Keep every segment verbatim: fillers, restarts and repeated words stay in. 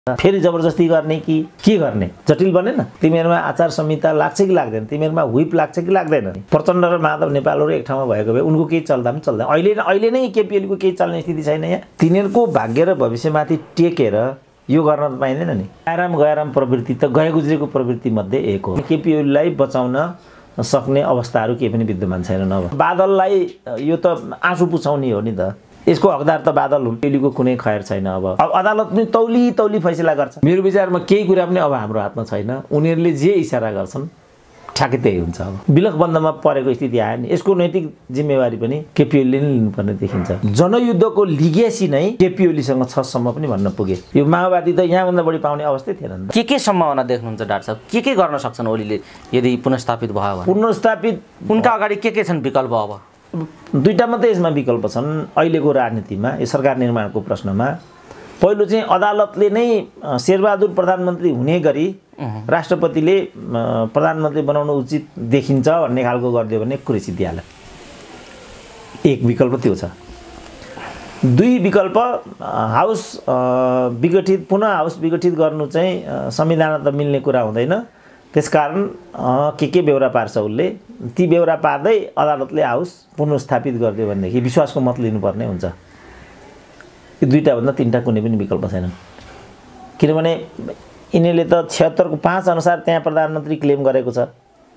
फेरि जबरजस्ती गर्ने कि के गर्ने जटिल बनेन तिमीहरुमा आचार संहिता लाग्छ कि लाग्दैन तिमीहरुमा व्हिप लाग्छ कि लाग्दैन प्रचण्ड र माधव नेपालहरु एक ठाउँमा भएको भए उनको केही चल्दा पनि चल्दैन अहिले अहिले नै केपीएल को केही चल्ने स्थिति छैन यहाँ तिनीहरुको भाग्य र भविष्यमाथि टेकेर यो गर्न त पाइदैन नि आराम गएराम प्रवृत्ति त गए गुज्रेको प्रवृत्ति मध्ये एक हो केपीएल लाई बचाउन सक्ने अवस्थाहरु केही पनि विद्यमान छैनन् अब बादललाई यो त आँसु पुछाउने हो नि त यसको हकदार त बादल हुन् पेलीको कुनै खैर छैन अब अब अदालत पनि तौली तौली फैसला गर्छ मेरो विचारमा केही कुरा पनि अब हाम्रो हातमा छैन उनीहरुले जे इशारा गर्छन् ठ्याक्कै त्यही हुन्छ अब विलक बन्दमा परेको स्थिति आयो नि यसको नैतिक जिम्मेवारी पनि केपीएलले नै लिनुपर्ने देखिन्छ जनयुद्धको लिगेसी नै केपीएलसँग छ सम्म पनि भन्न पुगे यो माओवादी त यहाँ भन्दा बढी पाउने अवस्था थिएन नि के के सम्भावना देख्नुहुन्छ डाक्टर साहब के के गर्न सक्छन् ओलीले यदि पुनर्स्थापित भयो भने पुनर्स्थापित उनका अगाडि के के छन् विकल्प अब दुईटा मात्रै यसमा विकल्प छन् अहिलेको राजनीतिमा यो सरकार निर्माणको प्रश्नमा पहिलो चाहिँ अदालतले नै शेरबहादुर प्रधानमन्त्री हुने गरी राष्ट्रपतिले प्रधानमन्त्री बनाउन उचित देखिन्छ भन्ने खालको गरिदियो भने कुरै सिद्धिहाल्यो एक विकल्प त्यो छ दुई विकल्प हाउस विघटित पुनः हाउस विघटित गर्नु चाहिँ संविधान त मिल्ने कुरा हुँदैन त्यसकारण के के बेहोरा पार्छ उसले ती बेहोरा पार्दै अदालतले हाउस पुनर्स्थापित गरिदियो भनेदेखि विश्वासको मत लिनुपर्ने हुन्छ यो दुईटा भन्दा तीनटा कुनै पनि विकल्प छैन किनभने यिनीले त छिहत्तर को पाँच अनुसार त्यहाँ प्रधानमन्त्री क्लेम गरेको छ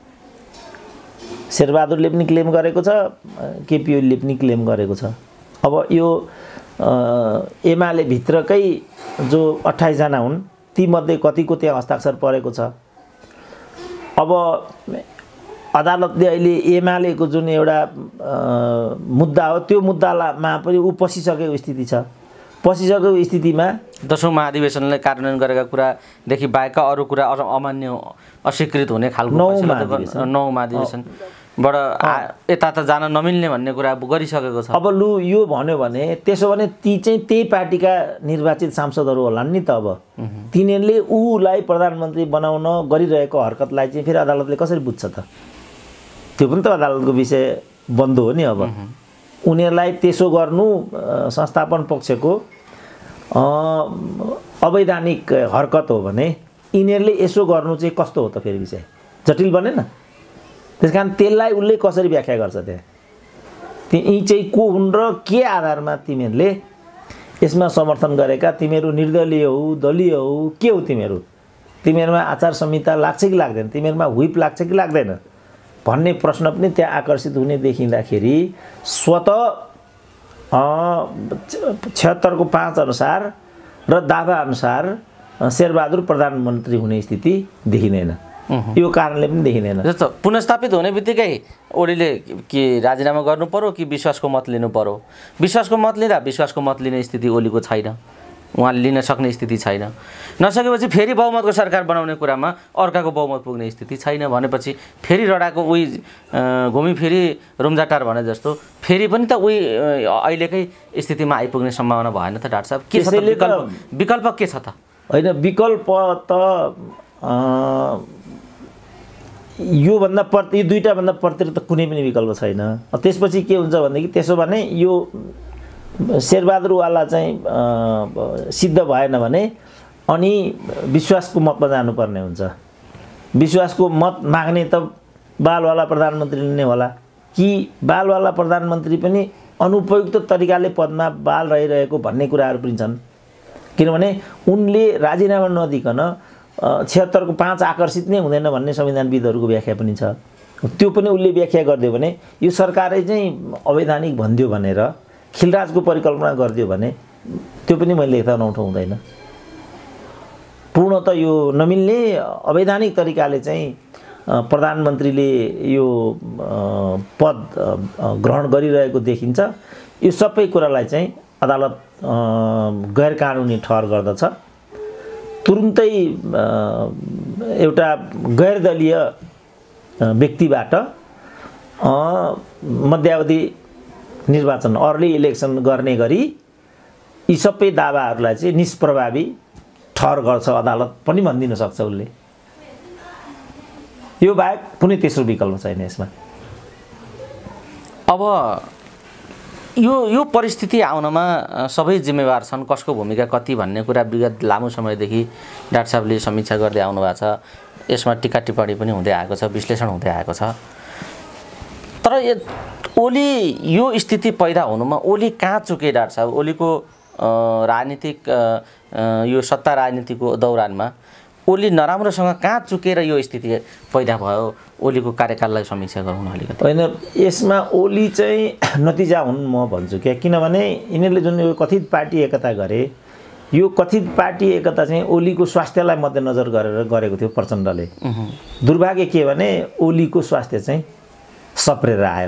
शेरबहादुरले पनि क्लेम गरेको छ केपीओले पनि क्लेम गरेको छ अब यो एमाले भित्रकै जो अट्ठाइस जना हुन् ती मध्ये कतिको त्यहाँ हस्ताक्षर परेको छ अब अदालतले अहिले एमाले को जुन एउटा मुद्दा हो त्यो मुद्दामा पनि उ पसिसकेको स्थिति छ पसिसकेको स्थितिमा दशौं महाधिवेशनले कार्यान्वयन गरेका कुरादेखि बाहेक अरु कुरा अमान्य अस्वीकृत हुने खालको नौ महाधिवेशन बाट यता त जान नमिल्ने भन्ने कुरा गरिसकेको छ अब लु यो भन्यो भने त्यसो भने ती चाहिँ त्यही पार्टीका निर्वाचित सांसदहरू होलान् नि त अब तिनीहरूले उलाई प्रधानमन्त्री बनाउन गरिरहेको हरकतलाई चाहिँ फेरि अदालतले कसरी बुझ्छ त त्यो पनि त अदालतको विषय बन्द हो नि अब उनीहरूलाई त्यसो गर्नु संस्थापन पक्षको अवैधानिक हरकत हो भने यिनीहरूले यसो गर्नु चाहिँ कस्तो हो त फेरि विषय जटिल बनेन त्यसकारण त्यसलाई उले कसरी व्याख्या गर्छ त्यहाँ ती चाहिँ को हुन् र के आधारमा तिमीहरूले यसमा समर्थन गरेका तिमीहरू निर्दलीय हो दलीय हो के हो तिमीहरू तिमीहरूमा आचार संहिता लाग्छ कि लाग्दैन तिमीहरूमा व्हिप लाग्छ कि लाग्दैन भन्ने प्रश्न पनि त्यहाँ आकर्षित हुने देखिँदाखेरि स्वत छिहत्तर को पाँच अनुसार र दावा अनुसार शेरबहादुर प्रधानमन्त्री हुने स्थिति देखिँदैन यो कारणले पनि देखिँदैन जस्तो पुनर्स्थापित हुने बित्तिकै ओलीले के राजीनामा गर्नु पर्यो कि विश्वासको मत लिनु पर्यो विश्वासको मत लिँदा विश्वासको मत लिने स्थिति ओलीको छैन उहाँले लिन सक्ने स्थिति छैन नसकेपछि फेरि बहुमतको सरकार बनाउने कुरामा अर्काको बहुमत पुग्ने स्थिति छैन भनेपछि फेरि रडाको उही घुमी फेरि रुम्जाटार भने जस्तो फेरि पनि त उही अहिलेकै स्थितिमा आइपुग्ने सम्भावना भएन त डाक्टर साहब के छ विकल्प विकल्प के छ त हैन विकल्प त यो भन्दा प्रति दुईटा भन्दा प्रति त कुनै पनि विकल्प छैन त्यसपछि के हुन्छ भनेदेखि त्यसो भने यो शेरबहादुरवाला चाहिँ सिद्ध भएन भने अनि विश्वासको मतमा जानुपर्ने हुन्छ विश्वासको मत माग्ने त बालवाला प्रधानमन्त्री नै होला कि बालवाला प्रधानमन्त्री पनि अनुपयुक्त तरिकाले पदमा बाल रहिरहेको भन्ने कुराहरू पनि छन् किनभने उनले राजीनामा नदिकन छिहत्तर को पाँच आकर्षित नै हुँदैन भन्ने संविधानविदहरूको व्याख्या पनि छ त्यो पनि उनले व्याख्या गरिदियो भने यो सरकारै चाहिँ अवैधानिक भन्दियो भनेर खिलराजको परिकल्पना गरिदियो भने त्यो पनि मैले लेख्दा नउठो हुँदैन पूर्ण त यो नमिल्ने अवैधानिक तरिकाले चाहिँ प्रधानमन्त्रीले यो पद ग्रहण गरिरहेको देखिन्छ यो सबै कुरालाई चाहिँ अदालत गैर कानुनी ठहर गर्दछ तुरुन्तै एउटा गैर दलीय व्यक्तिबाट मध्यावधि निर्वाचन अर्ली इलेक्सन गर्ने गरी यी सबै दावाहरूलाई चाहिँ निष्प्रभावी ठहर गर्छ अदालत पनि भनिदिन सक्छ उसले यो बाहेक कुनै तेस्रो विकल्प छैन यसमा अब यो यो परिस्थिति आउनमा सबै जिम्मेवार छन्, कसको भूमिका कति भन्ने कुरा विगत लामो समयदेखि डाक्टर साहबले समीक्षा गर्दै आउनु भएको छ। यसमा टिका टिप्पणी पनि हुँदै आएको छ, विश्लेषण हुँदै आएको छ। तर ओली यो स्थिति पैदा हुनुमा ओली कहाँ चुके डाक्टर साहब? ओलीको राजनीतिक यो सत्ता राजनीतिको दौरानमा ओली नराम्रोसँग कहाँ चुकेर यो स्थिति पैदा भयो? ओलीको कार्यकाललाई समीक्षा गरौँ अलिकति। होइन, यसमा ओली चाहिँ नतिजा हुन् म भन्छु क्या। किनभने यिनीहरूले जुन यो कथित पार्टी एकता गरे, यो कथित पार्टी एकता चाहिँ ओलीको स्वास्थ्यलाई मध्यनजर गरेर गरेको थियो प्रचण्डले। दुर्भाग्य के भने ओलीको स्वास्थ्य चाहिँ सप्रेर आयो।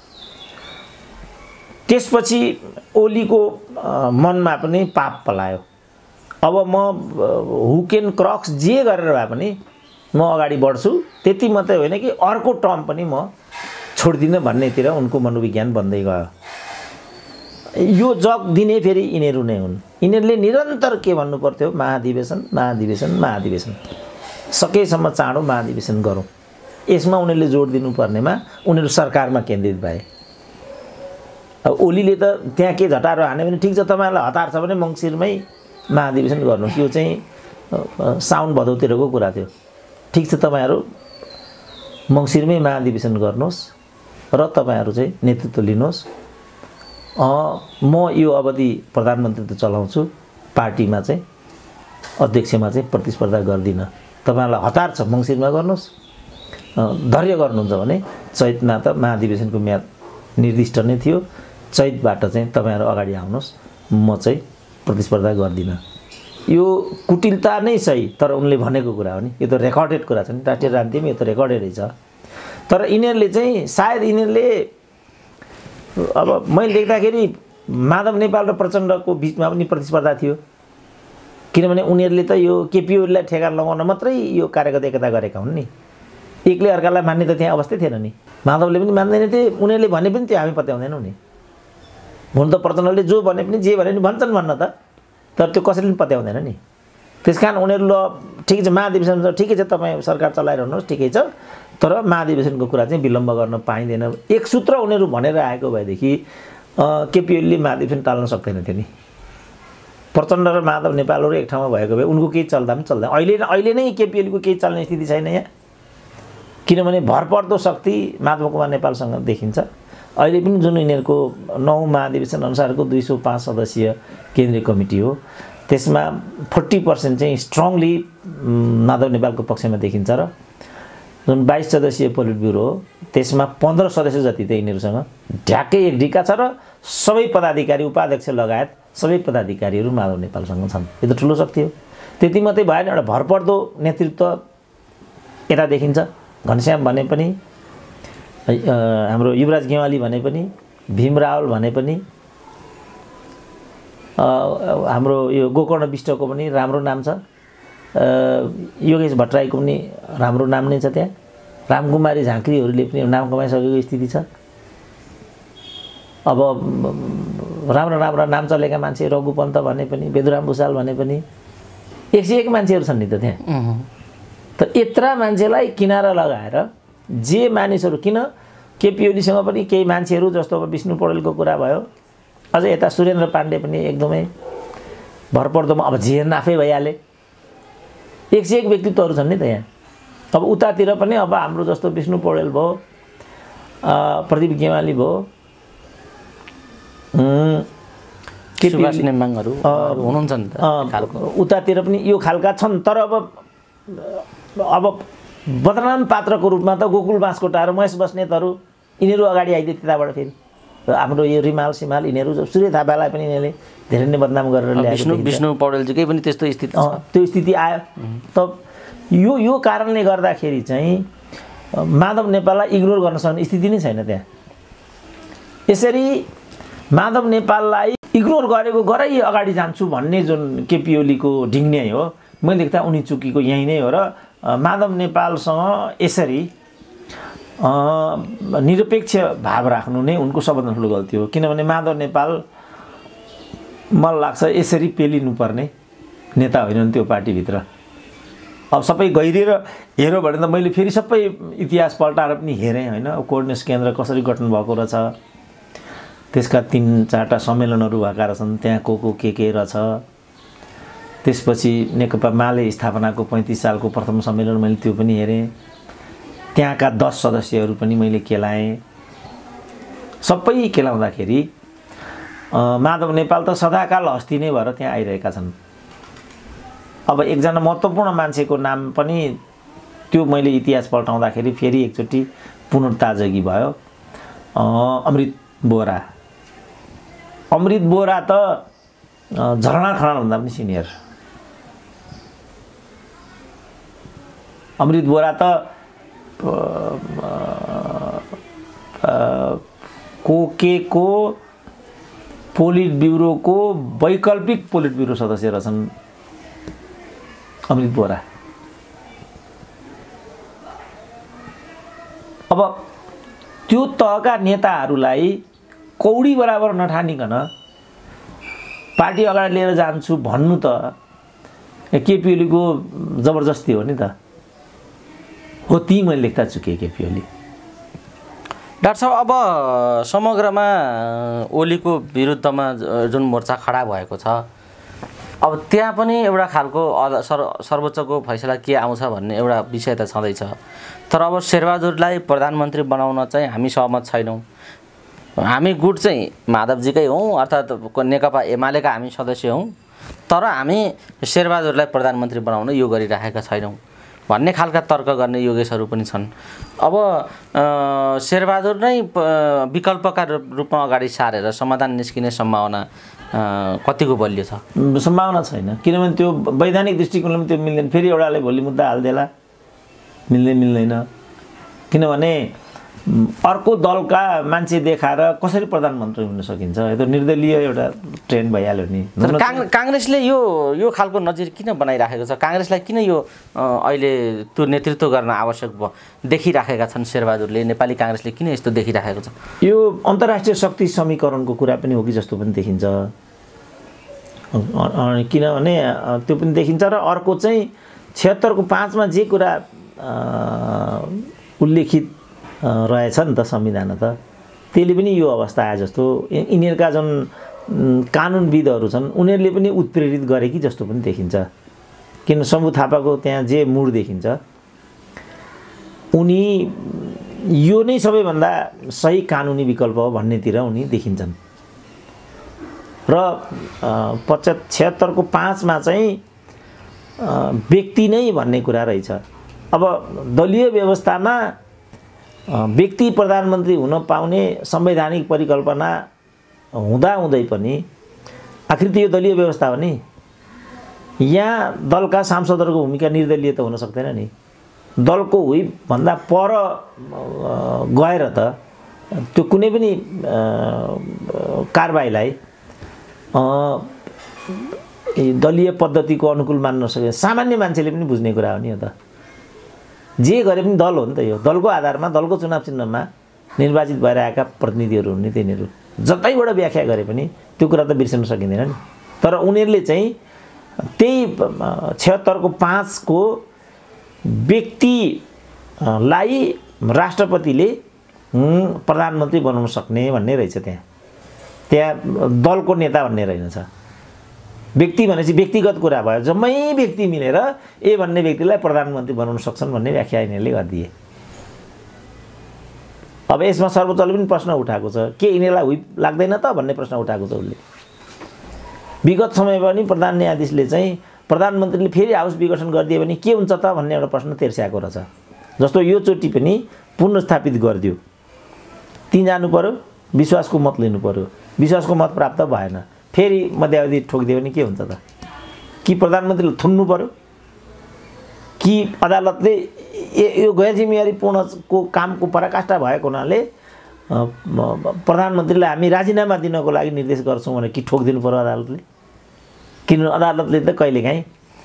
त्यसपछि ओलीको मनमा पनि पाप पलायो। अब म हुक एन्ड क्रक्स जे गरेर भए पनि म अगाडि बढ्छु, त्यति मात्रै होइन कि अर्को टर्म पनि म छोड्दिनँ भन्नेतिर उनको मनोविज्ञान बन्दै गयो। यो जग दिने फेरि यिनीहरू नै हुन्। यिनीहरूले निरन्तर के भन्नु पर्थ्यो? महाधिवेशन महाधिवेशन महाधिवेशन, सकेसम्म चाँडो महाधिवेशन गरौँ। यसमा उनीहरूले जोड दिनुपर्नेमा उनीहरू सरकारमा केन्द्रित भए। अब ओलीले त त्यहाँ के झटारो हाने भने ठिक छ, तपाईँहरूलाई हतार छ भने मङ्सिरमै महाधिवेशन गर्नुहोस्, यो चाहिँ साउन भदौतिरको कुरा थियो। ठिक छ, तपाईँहरू मङ्सिरमै महाधिवेशन गर्नुहोस् र तपाईँहरू चाहिँ नेतृत्व लिनुहोस्। म यो अवधि प्रधानमन्त्री त चलाउँछु, पार्टीमा चाहिँ अध्यक्षमा चाहिँ प्रतिस्पर्धा गर्दिनँ। तपाईँहरूलाई हतार छ मङ्सिरमा गर्नुहोस्, धैर्य गर्नुहुन्छ भने चैतमा त महाधिवेशनको म्याद निर्दिष्ट नै थियो, चैतबाट चाहिँ तपाईँहरू अगाडि आउनुहोस्, म चाहिँ प्रतिस्पर्धा गर्दिनँ। यो कुटिलता नै सही, तर उनले भनेको कुरा हो नि, यो त रेकर्डेड कुरा छ नि, राष्ट्रिय राजनीतिमा यो त रेकर्डेडै छ। तर यिनीहरूले चाहिँ सायद यिनीहरूले अब मैले देख्दाखेरि माधव नेपाल र प्रचण्डको बिचमा पनि प्रतिस्पर्धा थियो। किनभने उनीहरूले त यो केपी ओलीलाई ठेगान लगाउन मात्रै यो कार्यगत एकता गरेका हुन् नि, एकले अर्कालाई मान्ने त त्यहाँ अवस्थै थिएन नि। माधवले पनि मान्दैन थिए, उनीहरूले भने पनि त्यो हामी पत्याउँदैनौँ नि। हुन त प्रचण्डले जो भने पनि जे भने पनि भन्छन् भन्न त, तर त्यो कसैले पनि पत्याउँदैन नि। त्यस कारण उनीहरू ल ठिकै छ महाधिवेशन छ, ठिकै छ तपाईँ सरकार चलाइरहनुहोस्, ठिकै छ, तर महाधिवेशनको कुरा चाहिँ विलम्ब गर्न पाइँदैन। एक सूत्र उनीहरू भनेर आएको भएदेखि केपी ओलीले महाधिवेशन टाल्न सक्दैन थियो नि। प्रचण्ड र माधव नेपालहरू एक ठाउँमा भएको भए उनको केही चल्दा पनि चल्दैन। अहिले अहिले नै केपी ओलीको केही चल्ने स्थिति छैन यहाँ, किनभने भरपर्दो शक्ति माधव कुमार नेपालसँग देखिन्छ। अहिले पनि जुन यिनीहरूको नौ महाधिवेशन अनुसारको दुई सौ पाँच सदस्यीय केन्द्रीय कमिटी हो, त्यसमा फोर्टी पर्सेन्ट चाहिँ स्ट्रङली माधव नेपालको पक्षमा देखिन्छ र जुन बाइस सदस्यीय पोलिट ब्युरो हो त्यसमा पन्ध्र सदस्य जति त यिनीहरूसँग ढ्याक्कै एक ढिका छ र सबै पदाधिकारी उपाध्यक्ष लगायत सबै पदाधिकारीहरू माधव नेपालसँग छन्। यो त ठुलो शक्ति हो। त्यति मात्रै भएन, एउटा भरपर्दो नेतृत्व यता देखिन्छ। घनश्याम भने पनि, हाम्रो युवराज गेवाली भने पनि, भीम रावल भने पनि, हाम्रो यो गोकर्ण विष्टको पनि राम्रो नाम छ, योगेश भट्टराईको पनि राम्रो नाम नै छ। त्यहाँ रामकुमारी झाँक्रीहरूले पनि नाम कमाइसकेको स्थिति छ। अब राम्रो राम्रो नाम चलेका मान्छे रघु पन्त भने पनि, बेदुराम भुषाल भने पनि एक सय एक मान्छेहरू छन् नि त त्यहाँ। त यत्रा मान्छेलाई किनारा लगाएर जे मानिसहरू, किन केपी ओलीसँग पनि केही मान्छेहरू जस्तो अब विष्णु पौडेलको कुरा भयो, अझ यता सुरेन्द्र पाण्डे पनि एकदमै भरपर्दोमा अब जेएन आफै भइहाले। एक सय एक व्यक्तित्वहरू छन् नि त यहाँ। अब उतातिर पनि अब हाम्रो जस्तो विष्णु पौडेल भयो, प्रदीप गेवाली भयो, सुभाष नेम्बाङहरू हुनुहुन्छ नि त, उतातिर पनि यो खालका छन्। तर अब अब बदनाम पात्रको रूपमा त गोकुल बाँसकोटा र महेश बस्नेतहरू यिनीहरू अगाडि आइदिए त्यताबाट। फेरि हाम्रो यो रिमाल सिमाल यिनीहरू सूर्य थापालाई पनि यिनीहरूले धेरै नै बदनाम गरेर ल्याएको विष्णु विष्णु पौडेलजीकै पनि त्यस्तो स्थिति छ। त्यो स्थिति आयो। त यो यो कारणले गर्दाखेरि चाहिँ माधव नेपाललाई इग्नोर गर्न सक्ने स्थिति नै छैन त्यहाँ। यसरी माधव नेपाललाई इग्नोर गरेको गरै अगाडि जान्छु भन्ने जुन केपी ओलीको ढिङ्ने हो, मैले देख्दा उनी चुकीको यहीँ नै हो। र माधव नेपालसँग यसरी निरपेक्ष भाव राख्नु नै उनको सबभन्दा ठुलो गल्ती हो। किनभने माधव नेपाल मलाई लाग्छ यसरी पेलिनुपर्ने नेता होइनन् त्यो पार्टीभित्र। अब सबै गहिरिएर हेऱ्यो भने त मैले फेरि सबै इतिहास पल्टाएर पनि हेरेँ होइन, कोअर्डिनेसन केन्द्र कसरी गठन भएको रहेछ, त्यसका तीन चारवटा सम्मेलनहरू भएका रहेछन्, त्यहाँ को को के के रहेछ। त्यसपछि नेकपा माले स्थापनाको पैँतिस सालको प्रथम सम्मेलन मैले त्यो पनि हेरेँ, त्यहाँका दस सदस्यहरू पनि मैले केलाएँ। सबै केलाउँदाखेरि माधव नेपाल त सदाकाल हस्ती नै भएर त्यहाँ आइरहेका छन्। अब एकजना महत्त्वपूर्ण मान्छेको नाम पनि त्यो मैले इतिहास पल्टाउँदाखेरि फेरि एकचोटि पुनर्ताजगी भयो, अमृत बोरा। अमृत बोरा त झरना खनालभन्दा पनि सिनियर। अमृत बोरा त कोकेको पोलिट ब्युरोको वैकल्पिक पोलिट ब्युरो सदस्य रहेछन् अमृत बोरा। अब त्यो तहका नेताहरूलाई कौडी बराबर नठानिकन पार्टी अगाडि लिएर जान्छु भन्नु त केपी ओलीको जबरजस्ती हो नि त। हो ती मैले लेख्दा चुकेँ केपी ओली। डाक्टर साहब, अब समग्रमा ओलीको विरुद्धमा जुन मोर्चा खडा भएको छ, अब त्यहाँ पनि एउटा खालको सर सर्वोच्चको फैसला के आउँछ भन्ने एउटा विषय त छँदैछ। तर अब शेरबहादुरलाई प्रधानमन्त्री बनाउन चाहिँ हामी सहमत छैनौँ। हामी गुट चाहिँ माधवजीकै हौँ, अर्थात् नेकपा एमालेका हामी सदस्य हौँ, तर हामी शेरबहादुरलाई प्रधानमन्त्री बनाउन यो गरिराखेका छैनौँ भन्ने खालका तर्क गर्ने योगेशहरू पनि छन्। अब शेरबहादुर नै विकल्पका रूपमा अगाडि सारेर समाधान निस्किने सम्भावना कतिको बलियो छ? सम्भावना छैन, किनभने त्यो वैधानिक दृष्टिकोणले पनि त्यो मिल्दैन। फेरि एउटाले भोलि मुद्दा हालिदेला, मिल्दै मिल्दैन। किनभने अर्को दलका मान्छे देखाएर कसरी प्रधानमन्त्री हुन सकिन्छ? यो त निर्दलीय एउटा ट्रेन्ड भइहाल्यो नि। काङ्ग्रेसले यो यो खालको नजिर किन बनाइराखेको छ? काङ्ग्रेसलाई किन यो अहिले त्यो नेतृत्व गर्न आवश्यक देखिराखेका छन् शेरबहादुरले? नेपाली काङ्ग्रेसले किन यस्तो देखिराखेको छ? यो अन्तर्राष्ट्रिय शक्ति समीकरणको कुरा पनि हो कि जस्तो पनि देखिन्छ। किनभने त्यो पनि देखिन्छ र अर्को चाहिँ छिहत्तरको पाँचमा जे कुरा उल्लेखित रहेछ नि त संविधान, त त्यसले पनि यो अवस्था आए जस्तो यिनीहरूका जुन कानुनविदहरू छन् उनीहरूले पनि उत्प्रेरित गरे कि जस्तो पनि देखिन्छ। किन शम्भु थापाको त्यहाँ जे मुड देखिन्छ, उनी यो नै सबैभन्दा सही कानुनी विकल्प हो भन्नेतिर उनी देखिन्छन्। र पचहत्तर छिहत्तरको पाँचमा चाहिँ व्यक्ति नै भन्ने कुरा रहेछ। अब दलीय व्यवस्थामा व्यक्ति प्रधानमन्त्री हुन पाउने संवैधानिक परिकल्पना हुँदाहुँदै पनि आखिर त यो दलीय व्यवस्था हो नि। यहाँ दलका सांसदहरूको भूमिका निर्दलीय त हुन सक्दैन नि। दलको हुइप भन्दा पर गएर त त्यो कुनै पनि कारबाहीलाई दलीय पद्धतिको अनुकूल मान्न नसके सामान्य मान्छेले पनि बुझ्ने कुरा हो नि। यो त जे गरे पनि दल हो नि त। यो दलको आधारमा दलको चुनाव चिन्हमा निर्वाचित भएर आएका प्रतिनिधिहरू हुन् नि, तिनीहरू जतैबाट व्याख्या गरे पनि त्यो कुरा त बिर्सन सकिँदैन नि। तर उनीहरूले चाहिँ त्यही छिहत्तरको पाँचको व्यक्तिलाई राष्ट्रपतिले प्रधानमन्त्री बनाउन सक्ने भन्ने रहेछ। त्यहाँ त्यहाँ दलको नेता भन्ने रहेनछ। व्यक्ति भनेपछि व्यक्तिगत कुरा भयो, जम्मै व्यक्ति मिलेर ए भन्ने व्यक्तिलाई प्रधानमन्त्री बनाउन सक्छन् भन्ने व्याख्या यिनीहरूले गरिदिए। अब यसमा सर्वोच्चले पनि प्रश्न उठाएको छ, के यिनीहरूलाई हुइप लाग्दैन त भन्ने प्रश्न उठाएको छ उसले। विगत समय पनि प्रधान न्यायाधीशले चाहिँ प्रधानमन्त्रीले फेरि हाउस विघटन गरिदियो भने के हुन्छ त भन्ने एउटा प्रश्न तेर्स्याएको रहेछ। जस्तो यो चोटि पनि पुनर्स्थापित गरिदियो, ती जानु पर्यो, विश्वासको मत लिनु पर्यो, विश्वासको मत प्राप्त भएन, फेरि मध्यावधि ठोकिदियो भने के हुन्छ त? कि प्रधानमन्त्रीले थुन्नु पर्यो, कि अदालतले यो गैर जिम्मेवारीपूर्णको कामको पराकाष्ठा भएको हुनाले प्रधानमन्त्रीलाई हामी राजीनामा दिनको लागि निर्देश गर्छौँ भने कि ठोकिदिनु पर्यो अदालतले? किन अदालतले त कहिलेकाहीँ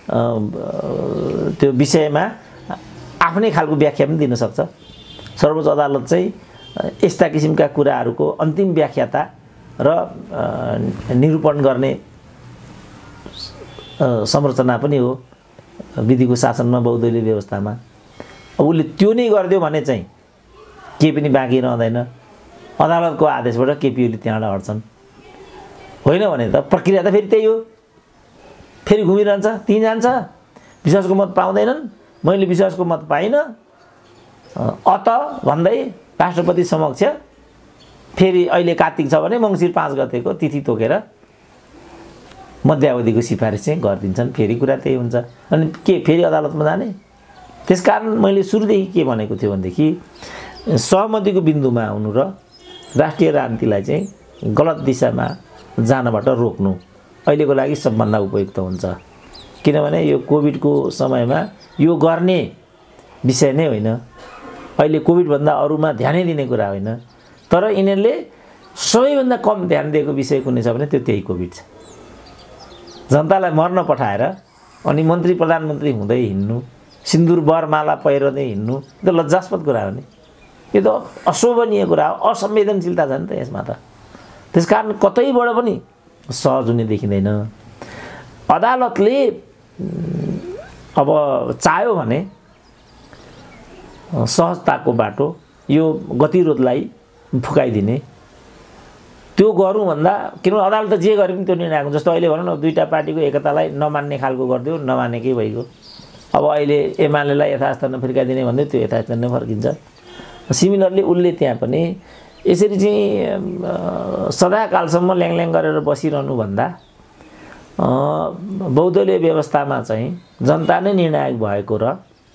त्यो विषयमा आफ्नै खालको व्याख्या पनि दिन सक्छ। सर्वोच्च अदालत चाहिँ यस्ता किसिमका कुराहरूको अन्तिम व्याख्याता र निरूपण गर्ने संरचना पनि हो विधिको शासनमा, बहुदलीय व्यवस्थामा। अब उसले त्यो नै गरिदियो भने चाहिँ केही पनि बाँकी रहँदैन। अदालतको आदेशबाट केपी ओली त्यहाँबाट हट्छन् होइन भने त प्रक्रिया त फेरि त्यही हो फेरि घुमिरहन्छ ती जान्छ विश्वासको मत पाउँदैनन् मैले विश्वासको मत पाइनँ अत भन्दै राष्ट्रपति समक्ष फेरि अहिले कार्तिक छ भने मङ्सिर पाँच गतेको तिथि तोकेर मध्यावधिको सिफारिस चाहिँ गरिदिन्छन् फेरि कुरा त्यही हुन्छ अनि के फेरि अदालतमा जाने त्यसकारण मैले सुरुदेखि के भनेको थियो भनेदेखि सहमतिको बिन्दुमा आउनु र राष्ट्रिय राजनीतिलाई चाहिँ गलत दिशामा जानबाट रोक्नु अहिलेको लागि सबभन्दा उपयुक्त हुन्छ किनभने यो कोभिडको समयमा यो गर्ने विषय नै होइन अहिले कोभिडभन्दा अरूमा ध्यानै दिने कुरा होइन तर यिनीहरूले सबैभन्दा कम ध्यान दिएको विषय कुनै छ भने त्यो त्यही कोभिड छ जनतालाई मर्न पठाएर अनि मन्त्री प्रधानमन्त्री हुँदै हिँड्नु सिन्दुर बरमाला पहिरदै हिँड्नु त्यो लज्जास्पद कुरा हो नि यो त अशोभनीय कुरा हो असंवेदनशीलता छ नि त यसमा त त्यसकारण कतैबाट पनि सहज हुने देखिँदैन अदालतले अब चाह्यो भने सहजताको बाटो यो गतिरोधलाई फुकाइदिने त्यो गरौँ भन्दा किनभने अदालत जे गरे पनि त्यो निर्णय आएको जस्तो अहिले भनौँ न दुईवटा पार्टीको एकतालाई नमान्ने खालको गरिदियो नमानेकै भइगयो अब अहिले एमालेलाई यथास्थ नफर्काइदिने भन्दै त्यो यथास्थ नै फर्किन्छ सिमिलरली उसले त्यहाँ पनि यसरी चाहिँ सदाकालसम्म ल्याङल्याङ गरेर बसिरहनु भन्दा बहुदलीय व्यवस्थामा चाहिँ जनता नै निर्णायक भएको र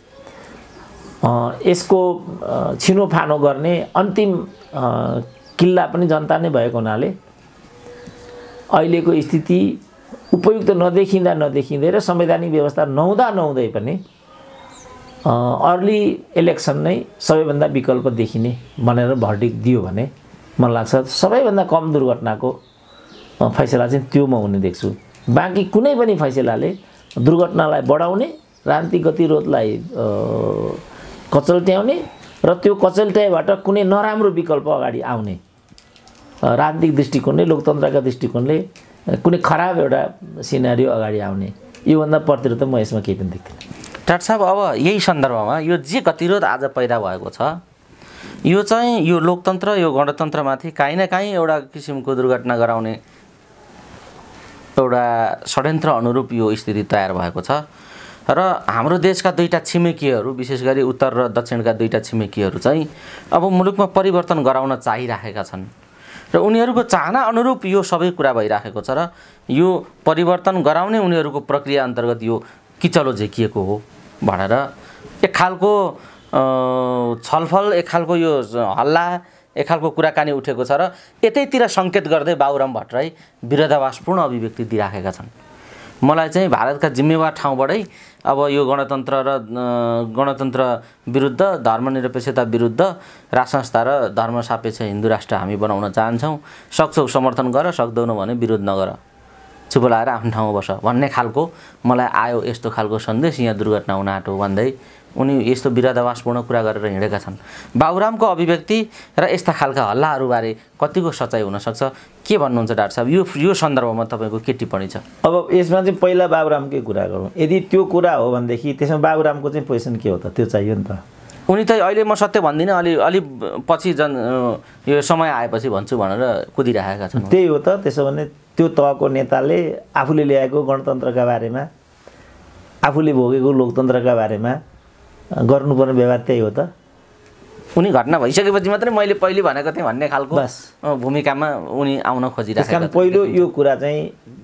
यसको छिनोफानो गर्ने अन्तिम किल्ला पनि जनता नै भएको हुनाले अहिलेको स्थिति उपयुक्त नदेखिँदा नदेखिँदै र संवैधानिक व्यवस्था नहुँदा नहुँदै पनि अर्ली इलेक्सन नै सबैभन्दा विकल्प देखिने भनेर भर्डिक्ट दियो भने मलाई लाग्छ सबैभन्दा कम दुर्घटनाको फैसला चाहिँ त्यो म हुने देख्छु बाँकी कुनै पनि फैसलाले दुर्घटनालाई बढाउने राजनीतिक गतिरोधलाई कचल्ट्याउने र त्यो कचल्ट्याएबाट कुनै नराम्रो विकल्प अगाडि आउने राजनीतिक दृष्टिकोणले लोकतन्त्रका दृष्टिकोणले कुनै खराब एउटा सिनारियो अगाडि आउने योभन्दा परतिर त म यसमा केही पनि देख्दिनँ डाक्टर साहब अब यही सन्दर्भमा यो जे गतिरोध आज पैदा भएको छ यो चाहिँ यो लोकतन्त्र यो गणतन्त्रमाथि काहीँ न काहीँ एउटा किसिमको दुर्घटना गराउने एउटा षड्यन्त्र अनुरूप यो स्थिति तयार भएको छ र हाम्रो देशका दुईटा छिमेकीहरू विशेष गरी उत्तर र दक्षिणका दुईटा छिमेकीहरू चाहिँ अब मुलुकमा परिवर्तन गराउन चाहिराखेका छन् र उनीहरूको चाहना अनुरूप यो सबै कुरा भइराखेको छ र यो परिवर्तन गराउने उनीहरूको प्रक्रिया अन्तर्गत यो किचलो झेकिएको हो भनेर एक खालको छलफल एक खालको यो हल्ला एक खालको कुराकानी उठेको छ र यतैतिर सङ्केत गर्दै बाबुराम भट्टराई विरोधाभासपूर्ण अभिव्यक्ति दिइराखेका छन् मलाई चाहिँ भारतका जिम्मेवार ठाउँबाटै अब यो गणतन्त्र र गणतन्त्र विरुद्ध धर्मनिरपेक्षता विरुद्ध राजसंस्था र धर्मसापेक्ष हिन्दू राष्ट्र हामी बनाउन चाहन्छौँ सक्छौ समर्थन गर सक्दैनौ भने विरोध नगर चुप लागेर आफ्नो ठाउँमा बस भन्ने खालको मलाई आयो यस्तो खालको सन्देश यहाँ दुर्घटना हुन आँटो भन्दै उनी यस्तो विरोधाभासपूर्ण कुरा गरेर हिँडेका छन् बाबुरामको अभिव्यक्ति र यस्ता खालका हल्लाहरूबारे कतिको सच्चाइ हुनसक्छ के भन्नुहुन्छ डाक्टर साहब यो यो सन्दर्भमा तपाईँको के टिप्पणी छ अब यसमा चाहिँ पहिला बाबुरामकै कुरा गरौँ यदि त्यो कुरा हो भनेदेखि त्यसमा बाबुरामको चाहिँ पोजिसन के हो त त्यो चाहियो नि त उनी त अहिले म सत्य भन्दिनँ अलि अलि पछि जन यो समय आएपछि भन्छु भनेर कुदिरहेका छन् त्यही हो त त्यसो भने त्यो तहको नेताले आफूले ल्याएको गणतन्त्रका बारेमा आफूले भोगेको लोकतन्त्रका बारेमा गर्नुपर्ने व्यवहार त्यही हो त उनी घटना भइसकेपछि मात्रै मैले पहिले भनेको थिएँ भन्ने खालको बस भूमिकामा उनी आउन खोजिरहेका छन् पहिलो यो कुरा चाहिँ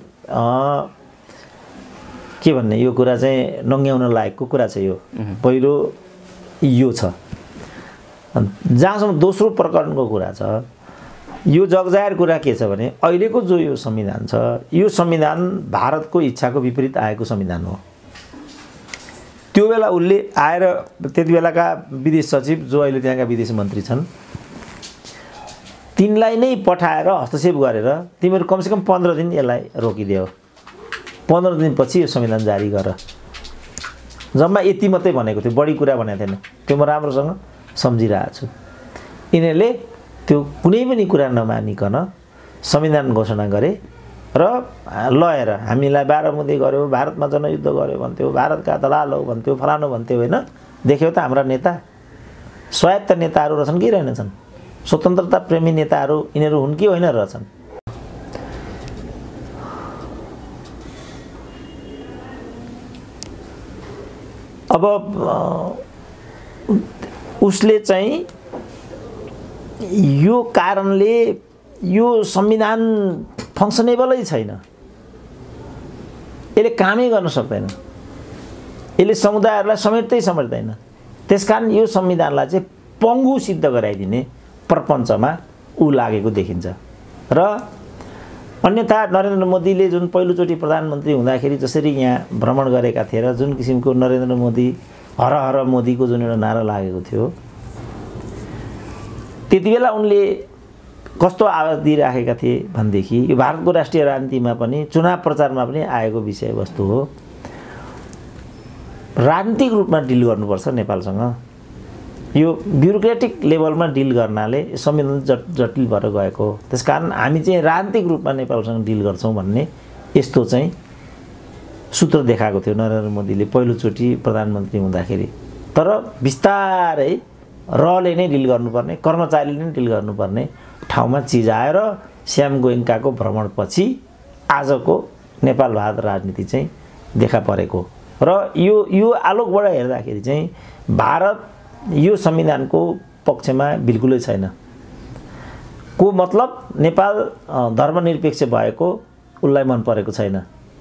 के भन्ने यो कुरा चाहिँ नङ्ग्याउन लायकको कुरा छ यो पहिलो यो छ जहाँसम्म दोस्रो प्रकरणको कुरा छ यो जगजाहेर कुरा के छ भने अहिलेको जो यो संविधान छ यो संविधान भारतको इच्छाको विपरीत आएको संविधान हो त्यो बेला उसले आएर त्यति बेलाका विदेश सचिव जो अहिले त्यहाँका विदेश मन्त्री छन् तिनलाई नै पठाएर हस्तक्षेप गरेर तिमीहरू कमसेकम पन्ध्र दिन यसलाई रोकिदियो पन्ध्र दिनपछि यो संविधान जारी गर जम्मा यति मात्रै भनेको थियो बढी कुरा भनेको थिएन त्यो म राम्रोसँग सम्झिरहेको छु यिनीहरूले त्यो कुनै पनि कुरा नमानिकन संविधान घोषणा गरे र लएर हामीलाई बाह्रमुदी गर्यो भारतमा जनयुद्ध गर्यो भन्थ्यो भारतका दलाल हो भन्थ्यो फलानु भन्थ्यो होइन देख्यो त हाम्रा नेता स्वायत्त नेताहरू रहेछन् कि रहेनछन् स्वतन्त्रता प्रेमी नेताहरू यिनीहरू हुन् कि होइन रहेछन्। अब उसले चाहिँ यो कारणले यो संविधान फङ्सनेबलै छैन, यसले कामै गर्न सक्दैन, यसले समुदायहरूलाई समेट्दै समेट्दैन। त्यसकारण यो संविधानलाई चाहिँ पङ्गु सिद्ध गराइदिने प्रपञ्चमा ऊ लागेको देखिन्छ। र अन्यथा नरेन्द्र मोदीले जुन पहिलोचोटि प्रधानमन्त्री हुँदाखेरि जसरी यहाँ भ्रमण गरेका थिए र जुन किसिमको नरेन्द्र मोदी हर हर मोदीको जुन एउटा नारा लागेको थियो, त्यति बेला उनले कस्तो आवाज दिइराखेका थिए भनेदेखि यो भारतको राष्ट्रिय राजनीतिमा पनि चुनाव प्रचारमा पनि आएको विषयवस्तु हो, राजनीतिक रूपमा डिल गर्नुपर्छ नेपालसँग। यो ब्युरोक्रेटिक लेभलमा डिल गर्नाले संविधान जट जटिल भएर गएको हो। त्यसकारण हामी चाहिँ राजनीतिक रूपमा नेपालसँग डिल गर्छौँ भन्ने यस्तो चाहिँ सूत्र देखाएको थियो नरेन्द्र मोदीले पहिलोचोटि प्रधानमन्त्री हुँदाखेरि। तर बिस्तारै रले नै डिल गर्नुपर्ने, कर्मचारीले नै डिल गर्नुपर्ने ठाउँमा चिज आएर श्याम गोयन्काको भ्रमणपछि आजको नेपाल भारत राजनीति चाहिँ देखा परेको। र यो यो आलोकबाट हेर्दाखेरि चाहिँ भारत यो संविधानको पक्षमा बिल्कुलै छैन। को मतलब नेपाल धर्मनिरपेक्ष भएको उसलाई मन परेको छैन।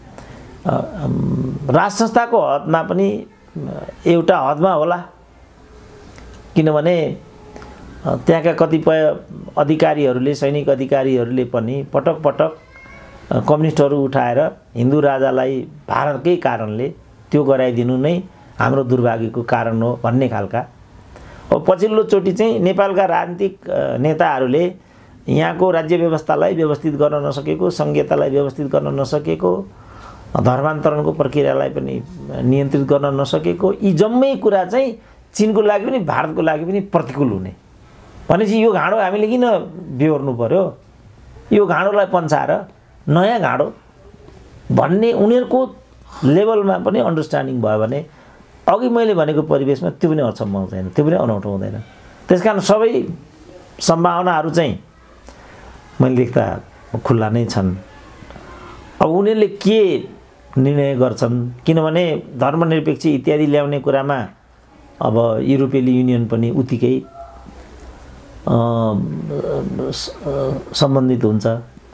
राज संस्थाको हदमा पनि एउटा हदमा होला, किनभने त्यहाँका कतिपय अधिकारीहरूले, सैनिक अधिकारीहरूले पनि पटक पटक कम्युनिस्टहरू उठाएर हिन्दू राजालाई भारतकै कारणले त्यो गराइदिनु नै हाम्रो दुर्भाग्यको कारण हो भन्ने खालका। अब पछिल्लो चोटि चाहिँ नेपालका राजनीतिक नेताहरूले यहाँको राज्य व्यवस्थालाई व्यवस्थित गर्न नसकेको, संघीयतालाई व्यवस्थित गर्न नसकेको, धर्मान्तरणको प्रक्रियालाई पनि नियन्त्रित गर्न नसकेको, यी जम्मै कुरा चाहिँ चीनको लागि पनि भारतको लागि पनि प्रतिकूल हुने भनेपछि यो घाँडो हामीले किन बेहोर्नु पर्यो, यो घाँडोलाई पन्छाएर नयाँ घाँडो भन्ने उनीहरूको लेभलमा पनि अन्डरस्ट्यान्डिङ भयो भने अघि मैले भनेको परिवेशमा त्यो पनि अचम्म हुँदैन, त्यो पनि अनौठो हुँदैन। त्यसकारण सबै सम्भावनाहरू चाहिँ मैले देख्दा खुल्ला नै छन्। अब उनीहरूले के निर्णय गर्छन्, किनभने धर्मनिरपेक्ष इत्यादि ल्याउने कुरामा अब युरोपियन युनियन पनि उत्तिकै सम्बन्धित हुन्छ।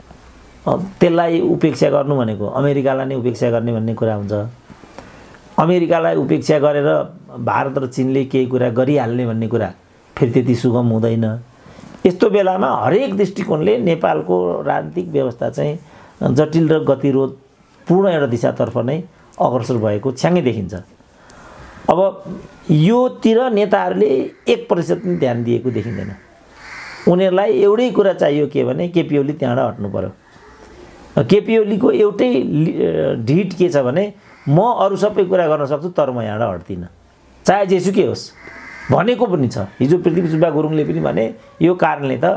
त्यसलाई उपेक्षा गर्नु भनेको अमेरिकालाई नै उपेक्षा गर्ने भन्ने कुरा हुन्छ। अमेरिकालाई उपेक्षा गरेर भारत र चीनले केही कुरा गरिहाल्ने भन्ने कुरा फेरि त्यति सुगम हुँदैन। यस्तो बेलामा हरेक दृष्टिकोणले नेपालको राजनीतिक व्यवस्था चाहिँ जटिल र गतिरोध पूर्ण एउटा दिशातर्फ नै अग्रसर भएको छ्याङ्गै देखिन्छ। अब योतिर नेताहरूले एक प्रतिशत पनि ध्यान दिएको देखिँदैन। उनीहरूलाई एउटै कुरा चाहियो के भने केपी ओली त्यहाँबाट हट्नु पर्यो। केपी ओलीको एउटै ढिट के छ भने म अरू सबै कुरा गर्न सक्छु तर म यहाँबाट हट्दिनँ, चाहे जेसुकै होस् भनेको पनि छ। हिजो पृथ्वी सुब्बा गुरुङले पनि भने यो कारणले त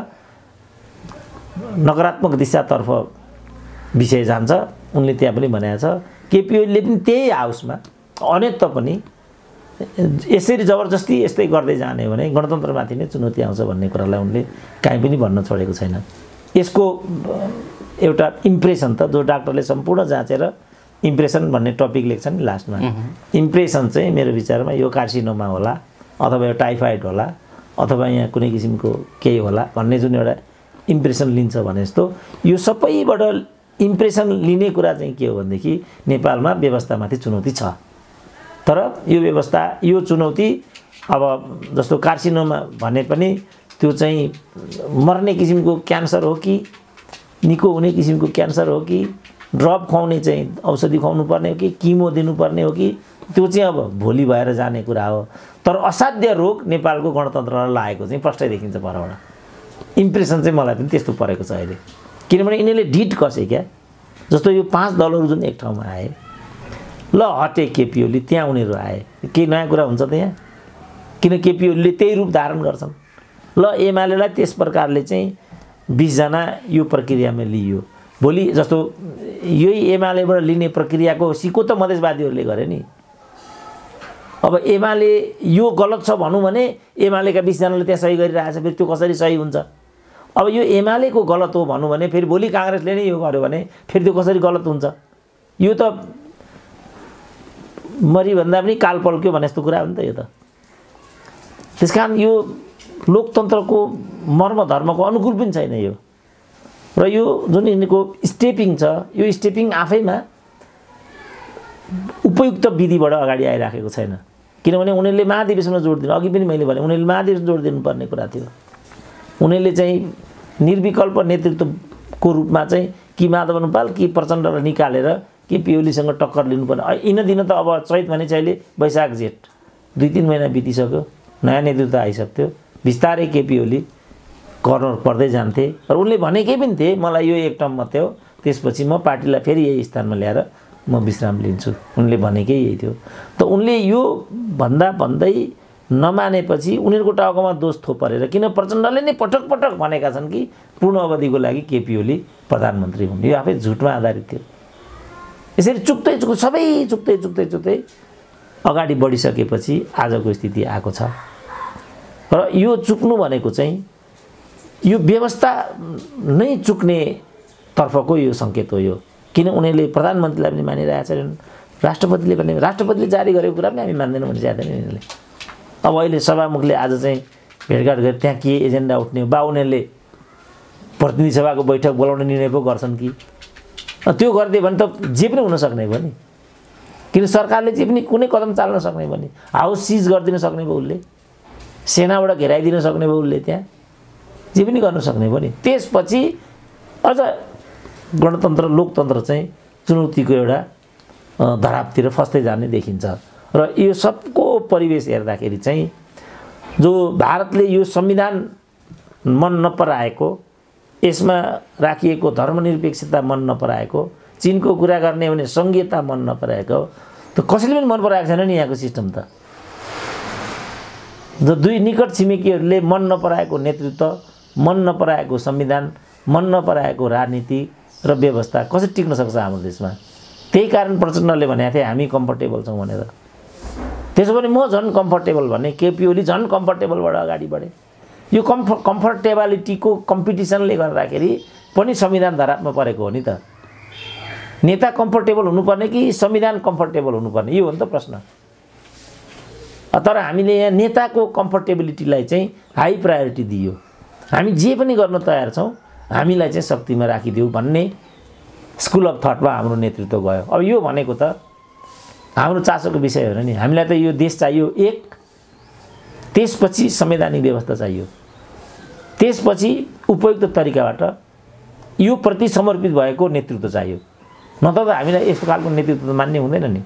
नकारात्मक दिशातर्फ विषय जान्छ, उनले त्यहाँ पनि भनेको छ। केपी ओलीले पनि त्यही हाउसमा अन्यत्र पनि यसरी जबरजस्ती यस्तै गर्दै जाने हो भने गणतन्त्रमाथि नै चुनौती आउँछ भन्ने कुरालाई उनले काहीँ पनि भन्न छोडेको छैन। यसको एउटा इम्प्रेसन त जो डाक्टरले सम्पूर्ण जाँचेर इम्प्रेसन भन्ने टपिक लेख्छन् नि लास्टमा, इम्प्रेसन चाहिँ मेरो विचारमा यो कार्सिनोमा होला अथवा यो टाइफाइड होला अथवा यहाँ कुनै किसिमको केही होला भन्ने जुन एउटा इम्प्रेसन लिन्छ भने जस्तो यो सबैबाट इम्प्रेसन लिने कुरा चाहिँ के हो भनेदेखि नेपालमा व्यवस्थामाथि चुनौती छ। तर यो व्यवस्था यो चुनौती अब जस्तो कार्सिनोमा भने पनि त्यो चाहिँ मर्ने किसिमको क्यान्सर हो कि निको हुने किसिमको क्यान्सर हो कि ड्रप खुवाउने चाहिँ औषधि खुवाउनु पर्ने हो कि किमो दिनुपर्ने हो कि त्यो चाहिँ अब भोलि भएर जाने कुरा हो। तर असाध्य रोग नेपालको गणतन्त्रलाई लागेको चाहिँ प्रष्टै देखिन्छ परबाट। इम्प्रेसन चाहिँ मलाई पनि त्यस्तो परेको छ अहिले, किनभने यिनीहरूले ढिट कसे क्या। जस्तो यो पाँच दलहरू जुन एक ठाउँमा आए, ल हटे केपी ओली, त्यहाँ उनीहरू आए, केही नयाँ कुरा हुन्छ त यहाँ? किन केपी ओलीले त्यही रूप धारण गर्छन्। ल एमालेलाई त्यस प्रकारले चाहिँ बिसजना यो प्रक्रियामा लिइयो, भोलि जस्तो यही एमालेबाट लिने प्रक्रियाको सिको त मधेसवादीहरूले गरे नि। अब एमाले यो गलत छ भनौँ भने एमालेका बिसजनाले त्यहाँ सही गरिरहेछ, फेरि त्यो कसरी सही हुन्छ? अब यो एमालेको गलत हो भनौँ भने फेरि भोलि काङ्ग्रेसले नै यो गर्यो भने फेरि त्यो कसरी गलत हुन्छ? यो त मरिभन्दा पनि काल पल्क्यो भने जस्तो कुरा हो नि त यो त। त्यस कारण यो लोकतन्त्रको मर्म धर्मको अनुकूल पनि छैन यो। र यो जुन यिनको स्टेपिङ छ, यो स्टेपिङ आफैमा उपयुक्त विधिबाट अगाडि आइराखेको छैन। किनभने उनीहरूले महाधिवेशनमा जोड दिनु, अघि पनि मैले भने उनीहरूले महाधिवेशन जोड दिनुपर्ने कुरा थियो। उनीहरूले चाहिँ निर्विकल्प नेतृत्वको रूपमा चाहिँ कि माधव नेपाल कि प्रचण्डलाई निकालेर कि पिओलीसँग टक्कर लिनुपर्ने। यिन दिन त अब चैत भने चाहिँ अहिले वैशाख जेठ दुई तिन महिना बितिसक्यो, नयाँ नेतृत्व आइसक्थ्यो, बिस्तारै केपी ओली कर्नर पर्दै जान्थे। र उनले भनेकै पनि थिए मलाई यो एक टर्म मात्रै हो, त्यसपछि म पार्टीलाई फेरि यही स्थानमा ल्याएर म विश्राम लिन्छु, उनले भनेकै यही थियो। त उनले यो भन्दा भन्दै नमानेपछि उनीहरूको टाउकोमा दोष थोपरेर, किन प्रचण्डले नै पटक पटक भनेका छन् कि पूर्ण अवधिको लागि केपी ओली प्रधानमन्त्री हुन्, यो आफै झुटमा आधारित थियो। यसरी चुक्दै चुक्दै सबै चुक्दै चुक्दै चुक्दै अगाडि बढिसकेपछि आजको स्थिति आएको छ। र यो चुक्नु भनेको चाहिँ यो व्यवस्था नै चुक्ने तर्फको यो सङ्केत हो यो। किन उनीहरूले प्रधानमन्त्रीलाई पनि मानिरहेका छैनन्, राष्ट्रपतिले पनि, राष्ट्रपतिले जारी गरेको कुरा पनि हामी मान्दैनौँ भने चाहिँ यिनीहरूले। अब अहिले सभामुखले आज चाहिँ भेटघाट गरे त्यहाँ के एजेन्डा उठ्ने बा उनीहरूले प्रतिनिधि सभाको बैठक बोलाउने निर्णय पो गर्छन् कि? त्यो गरिदियो भने त जे पनि हुनसक्ने भयो नि। किन सरकारले जे पनि कुनै कदम चाल्न सक्ने भयो नि। हाउस सिज गरिदिन सक्ने भयो उसले, सेनाबाट घेराइदिन सक्ने भयो उसले, त्यहाँ जे पनि गर्न सक्ने भयो नि। त्यसपछि अझ गणतन्त्र लोकतन्त्र चाहिँ चुनौतीको एउटा धरापतिर फस्दै जाने देखिन्छ। र यो सबको परिवेश हेर्दाखेरि चाहिँ जो भारतले यो संविधान मन नपराएको, यसमा राखिएको धर्मनिरपेक्षता मन नपराएको, चीनको कुरा गर्ने भने सङ्घीयता मन नपराएको, त कसैले पनि मन पराएको छैन नि यहाँको सिस्टम त। जो दुई निकट छिमेकीहरूले मन नपराएको नेतृत्व, मन नपराएको संविधान, मन नपराएको राजनीति र व्यवस्था कसरी टिक्न सक्छ हाम्रो देशमा? त्यही कारण प्रचण्डले भनेको थिए हामी कम्फर्टेबल छौँ भनेर। त्यसो भने म झन् कम्फर्टेबल भने केपी ओली झन् कम्फर्टेबलबाट अगाडि बढे। यो कम्फर्ट कम्फर्टेबिलिटीको कम्पिटिसनले गर्दाखेरि पनि संविधान धरापमा परेको हो नि त। नेता कम्फर्टेबल हुनुपर्ने कि संविधान कम्फर्टेबल हुनुपर्ने, यो हो नि त प्रश्न। तर हामीले यहाँ नेताको कम्फर्टेबिलिटीलाई चाहिँ हाई प्रायोरिटी दियो। हामी जे पनि गर्न तयार छौँ, हामीलाई चाहिँ शक्तिमा राखिदियो भन्ने स्कुल अफ थटमा हाम्रो नेतृत्व गयो। अब यो भनेको त हाम्रो चासोको विषय हो नि। हामीलाई त यो देश चाहियो एक, त्यसपछि संवैधानिक व्यवस्था चाहियो, त्यसपछि उपयुक्त तरिकाबाट यो प्रति समर्पित भएको नेतृत्व चाहियो। नत्र त हामीलाई यस्तो खालको नेतृत्व त मान्ने हुँदैन नि।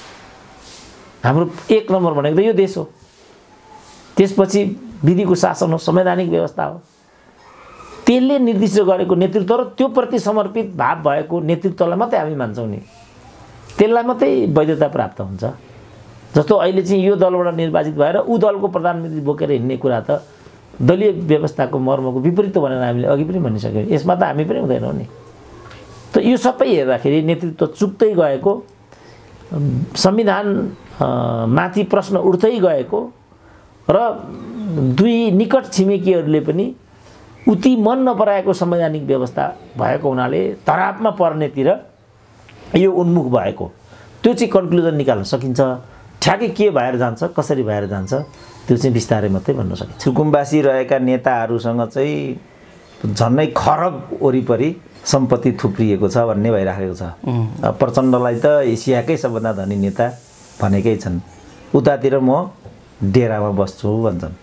हाम्रो एक नम्बर भनेको त यो देश हो, त्यसपछि विधिको शासन हो, संवैधानिक व्यवस्था हो। त्यसले निर्दिष्ट गरेको नेतृत्व र त्यो प्रति समर्पित भाव भएको नेतृत्वलाई मात्रै हामी मान्छौँ नि, त्यसलाई मात्रै वैधता प्राप्त हुन्छ। जस्तो अहिले चाहिँ यो दलबाट निर्वाचित भएर ऊ दलको प्रधानमन्त्री बोकेर हिँड्ने कुरा त दलीय व्यवस्थाको मर्मको विपरीत भनेर हामीले अघि पनि भनिसक्यौँ। यसमा त हामी पनि हुँदैनौँ नि। त यो सबै हेर्दाखेरि नेतृत्व चुक्दै गएको, संविधान माथि प्रश्न उठ्दै गएको र दुई निकट छिमेकीहरूले पनि उति मन नपराएको संवैधानिक व्यवस्था भएको हुनाले धरापमा पर्नेतिर यो उन्मुख भएको, त्यो चाहिँ कन्क्लुजन निकाल्न सकिन्छ। ठ्याक्कै के भएर जान्छ, कसरी भएर जान्छ, त्यो चाहिँ बिस्तारै मात्रै भन्न सकिन्छ। सुकुम्बासी रहेका नेताहरूसँग चाहिँ झन्नै खरब वरिपरि सम्पत्ति थुप्रिएको छ भन्ने भइराखेको छ। प्रचण्डलाई त एसियाकै सबभन्दा धनी नेता भनेकै छन्, उतातिर म डेरामा बस्छु भन्छन्।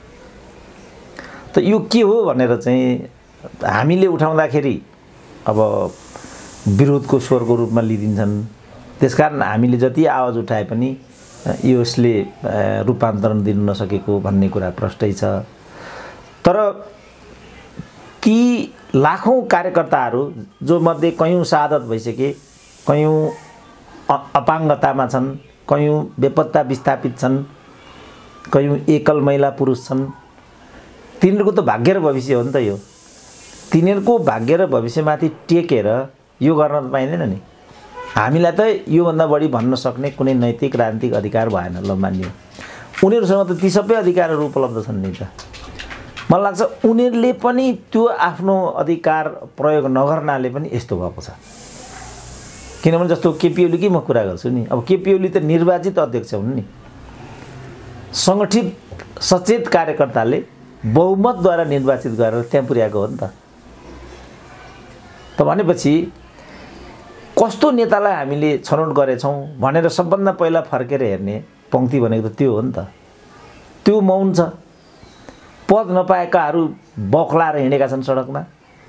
त यो के हो भनेर चाहिँ हामीले उठाउँदाखेरि अब विरोधको स्वरको रूपमा लिइदिन्छन्। त्यसकारण हामीले जति आवाज उठाए पनि यसले रूपान्तरण दिनु नसकेको भन्ने कुरा प्रष्टै छ। तर ती लाखौँ कार्यकर्ताहरू जो मध्ये कयौँ शहादत भइसके, कयौँ अपाङ्गतामा छन्, कयौँ बेपत्ता विस्थापित छन्, कयौँ एकल महिला पुरुष छन्, तिनीहरूको त भाग्य र भविष्य हो नि त यो। तिनीहरूको भाग्य र भविष्यमाथि टेकेर यो गर्न त पाइँदैन नि। हामीलाई त योभन्दा बढी भन्न सक्ने कुनै नैतिक राजनीतिक अधिकार भएन। ल मानियो उनीहरूसँग त ती सबै अधिकारहरू उपलब्ध छन् नि त। मलाई लाग्छ उनीहरूले पनि त्यो आफ्नो अधिकार प्रयोग नगर्नाले पनि यस्तो भएको छ। किनभने जस्तो केपी ओलीकै म कुरा गर्छु नि, अब केपी ओली त निर्वाचित अध्यक्ष हुन् नि, सङ्गठित सचेत कार्यकर्ताले बहुमतद्वारा निर्वाचित गरेर त्यहाँ पुर्याएको हो नि त। त भनेपछि कस्तो नेतालाई हामीले छनौट गरेछौँ भनेर सबभन्दा पहिला फर्केर हेर्ने पङ्क्ति भनेको त त्यो हो नि त। त्यो मौन छ। पद नपाएकाहरू बौखलाएर हिँडेका छन् सडकमा,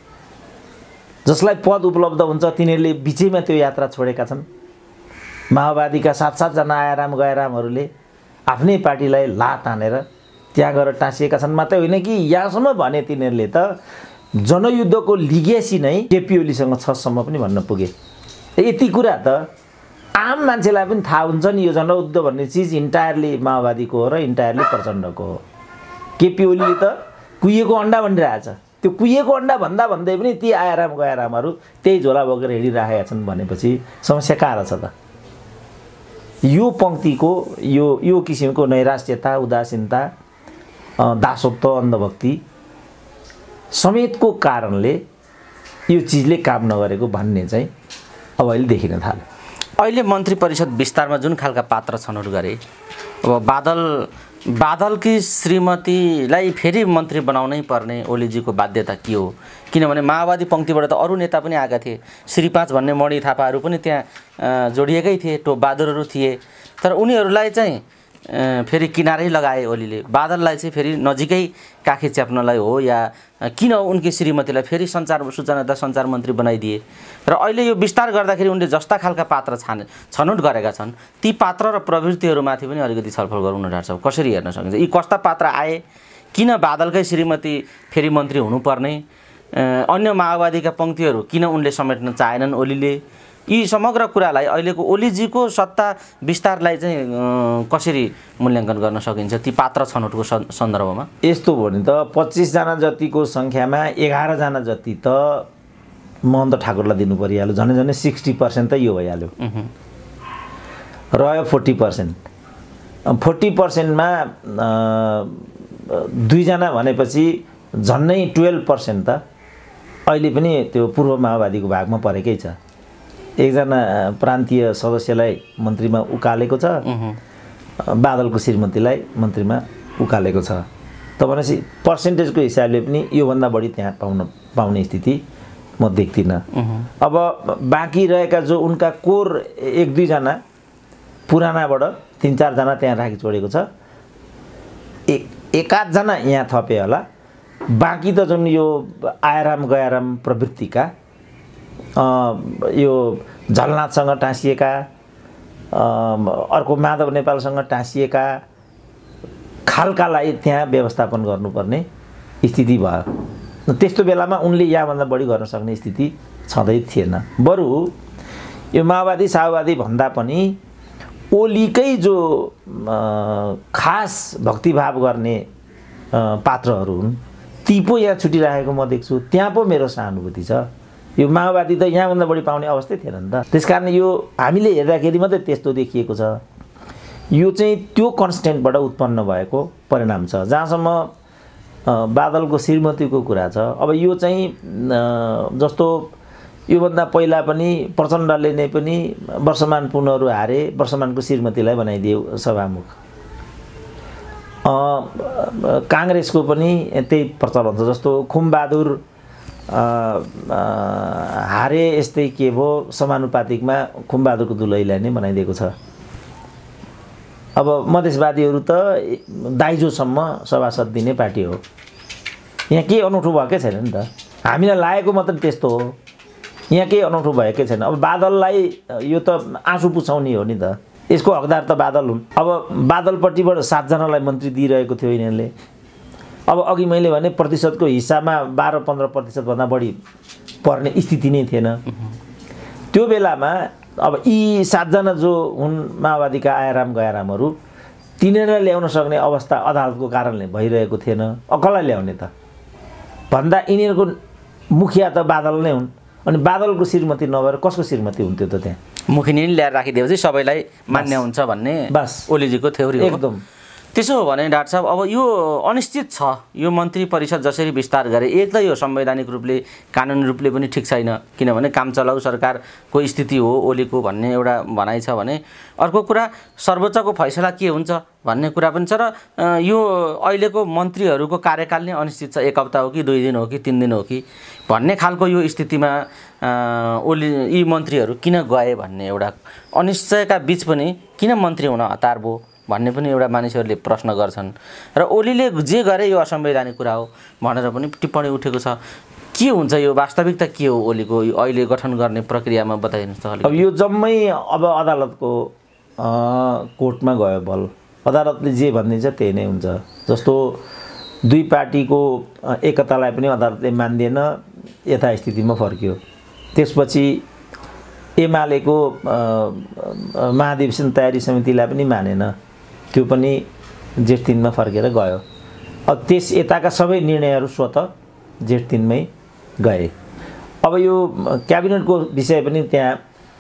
जसलाई पद उपलब्ध हुन्छ तिनीहरूले बिचैमा त्यो यात्रा छोडेका छन्। माओवादीका सात सातजना आयाराम गयारामहरूले आफ्नै पार्टीलाई ला तानेर त्यहाँ गएर टाँसिएका छन्। मात्रै होइन कि यहाँसम्म भने तिनीहरूले त जनयुद्धको लिगेसी नै केपी ओलीसँग छसम्म पनि भन्न पुगे। यति कुरा त आम मान्छेलाई पनि थाहा हुन्छ नि, यो जनयुद्ध भन्ने चिज इन्टायरली माओवादीको हो र इन्टायरली प्रचण्डको हो। केपी ओलीले त कुहिएको अन्डा भनिरहेछ। त्यो कुहिएको अन्डा भन्दा भन्दै पनि ती आयाराम गयारामहरू त्यही झोला बोकेर हिँडिरहेका छन् भनेपछि समस्या कहाँ छ त? यो पङ्क्तिको यो यो किसिमको नैराश्यता, उदासीनता, दासत्व, अन्धभक्ति समेतको कारणले यो चिजले काम नगरेको भन्ने चाहिँ अब अहिले देखिन थाल्यो। अहिले मन्त्री परिषद विस्तारमा जुन खालका पात्र छनौट गरे, अब बादल बादलकी श्रीमतीलाई फेरि मन्त्री बनाउनै पर्ने ओलीजीको बाध्यता के हो? किनभने माओवादी पङ्क्तिबाट त अरू नेता पनि आएका थिए, श्री पाँच भन्ने मणि थापाहरू पनि त्यहाँ जोडिएकै थिए, टोप बहादुरहरू थिए। तर उनीहरूलाई चाहिँ फेरि किनारै लगाए ओलीले। बादललाई चाहिँ फेरि नजिकै काखी च्याप्नलाई हो या किन उनकी श्रीमतीलाई फेरि सञ्चार सूचना तथा सञ्चार मन्त्री बनाइदिए? र अहिले यो विस्तार गर्दाखेरि उनले जस्ता खालका पात्र छाने छनौट गरेका छन्, ती पात्र र प्रवृत्तिहरूमाथि पनि अलिकति छलफल गरौँ न डाक्टर साहब। कसरी हेर्न सकिन्छ? यी कस्ता पात्र आए? किन बादलकै श्रीमती फेरि मन्त्री हुनुपर्ने? अन्य माओवादीका पङ्क्तिहरू किन उनले समेट्न चाहेनन् ओलीले? यी समग्र कुरालाई अहिलेको ओलीजीको सत्ता विस्तारलाई चाहिँ कसरी मूल्याङ्कन गर्न सकिन्छ ती पात्र छनौटको सन्दर्भमा? यस्तो भयो नि त, पच्चिसजना जतिको सङ्ख्यामा एघारजना जति त महन्त ठाकुरलाई दिनु परिहाल्यो। झन् झन् सिक्सटी पर्सेन्ट त यो भइहाल्यो। रह्यो फोर्टी पर्सेन्ट। फोर्टी पर्सेन्टमा दुईजना भनेपछि झन्नै टुवेल्भ पर्सेन्ट त अहिले पनि त्यो पूर्व माओवादीको भागमा परेकै छ। एकजना प्रान्तीय सदस्यलाई मन्त्रीमा उकालेको छ, बादलको श्रीमतीलाई मन्त्रीमा उकालेको छ। त भनेपछि पर्सेन्टेजको हिसाबले पनि योभन्दा बढी त्यहाँ पाउन पाउने स्थिति म देख्दिनँ। अब बाँकी रहेका जो उनका कोर एक दुईजना पुरानाबाट तिन चारजना त्यहाँ राखी छोडेको छ, एक एकाधजना यहाँ थपे होला। बाँकी त जुन यो आयाराम गयाराम प्रवृत्तिका यो झलनाथसँग टाँसिएका, अर्को माधव नेपालसँग टाँसिएका खालकालाई त्यहाँ व्यवस्थापन गर्नुपर्ने स्थिति भयो। त्यस्तो बेलामा उनले यहाँभन्दा बढी गर्न सक्ने स्थिति छँदै थिएन। बरु यो माओवादी साओवादी भन्दा पनि ओलीकै जो खास भक्तिभाव गर्ने पात्रहरू हुन् ती पो यहाँ छुटिरहेको म देख्छु। त्यहाँ पो मेरो सहानुभूति छ। यो माओवादी त यहाँभन्दा बढी पाउने अवस्थै थिएन नि त। त्यसकारण यो हामीले हेर्दाखेरि मात्रै त्यस्तो देखिएको छ। यो चाहिँ त्यो कन्स्टेन्टबाट उत्पन्न भएको परिणाम छ। जहाँसम्म बादलको श्रीमतीको कुरा छ, अब यो चाहिँ जस्तो योभन्दा पहिला पनि प्रचण्डले नै पनि वर्षमान पुनहरू हारे वर्षमानको श्रीमतीलाई बनाइदियो सभामुख। काङ्ग्रेसको पनि त्यही प्रचलन छ। जस्तो खुमबहादुर हारे यस्तै के भयो समानुपातिकमा खुमबहादुरको दुलहीलाई नै बनाइदिएको छ। अब मधेसवादीहरू त दाइजोसम्म सभासद दिने पार्टी हो। यहाँ केही अनौठो भएकै छैन नि त। हामीलाई लागेको मात्र त्यस्तो हो, यहाँ केही अनौठो भएकै छैन। अब बादललाई यो त आँसु पुछाउने हो नि त, यसको हकदार त बादल हुन्। अब बादलपट्टिबाट सातजनालाई मन्त्री दिइरहेको थियो यिनीहरूले। अब अघि मैले भने प्रतिशतको हिसाबमा बाह्र पन्ध्र प्रतिशतभन्दा बढी पर्ने स्थिति नै थिएन। त्यो बेलामा अब यी सातजना जो हुन् माओवादीका आयाराम गयारामहरू, तिनीहरूलाई ल्याउन सक्ने अवस्था अदालतको कारणले भइरहेको थिएन। कसलाई ल्याउने त भन्दा यिनीहरूको मुखिया त बादल नै हुन्। अनि बादलको श्रीमती नभएर कसको श्रीमती हुन्थ्यो त त्यहाँ? मुखिनी ल्याएर राखिदिएपछि सबैलाई मान्य हुन्छ भन्ने बस ओलीजीको थ्योरी हो। एकदम। त्यसो हो भने डाक्टर साहब अब यो अनिश्चित छ, यो मन्त्री परिषद जसरी विस्तार गरे, एक त यो संवैधानिक रूपले कानुनी रूपले पनि ठिक छैन, किनभने काम चलाउ सरकारको स्थिति हो ओलीको भन्ने एउटा भनाइ छ भने, अर्को कुरा सर्वोच्चको फैसला के हुन्छ भन्ने कुरा पनि छ। र यो अहिलेको मन्त्रीहरूको कार्यकाल नै अनिश्चित छ, एक हप्ता हो कि दुई दिन हो कि तिन दिन हो कि भन्ने खालको यो स्थितिमा ओली यी मन्त्रीहरू किन गए भन्ने एउटा अनिश्चयका बिच पनि किन मन्त्री हुन हतार भयो भन्ने पनि एउटा मानिसहरूले प्रश्न गर्छन्। र ओलीले जे गरे यो असंवैधानिक कुरा हो भनेर पनि टिप्पणी उठेको छ। के हुन्छ यो वास्तविकता के हो ओलीको अहिले गठन गर्ने प्रक्रियामा बताइदिनुहोस् त। अब यो जम्मै अब अदालतको कोर्टमा गयो बल, अदालतले जे भनिदिन्छ त्यही नै हुन्छ। जस्तो दुई पार्टीको एकतालाई पनि अदालतले मान्दिएन, यथास्थितिमा फर्कियो। त्यसपछि एमालेको महाधिवेशन तयारी समितिलाई पनि मानेन, त्यो पनि जेठ तिनमा फर्केर गयो। अब त्यस यताका सबै निर्णयहरू स्वतः जेठ तिनमै गए। अब यो क्याबिनेटको विषय पनि त्यहाँ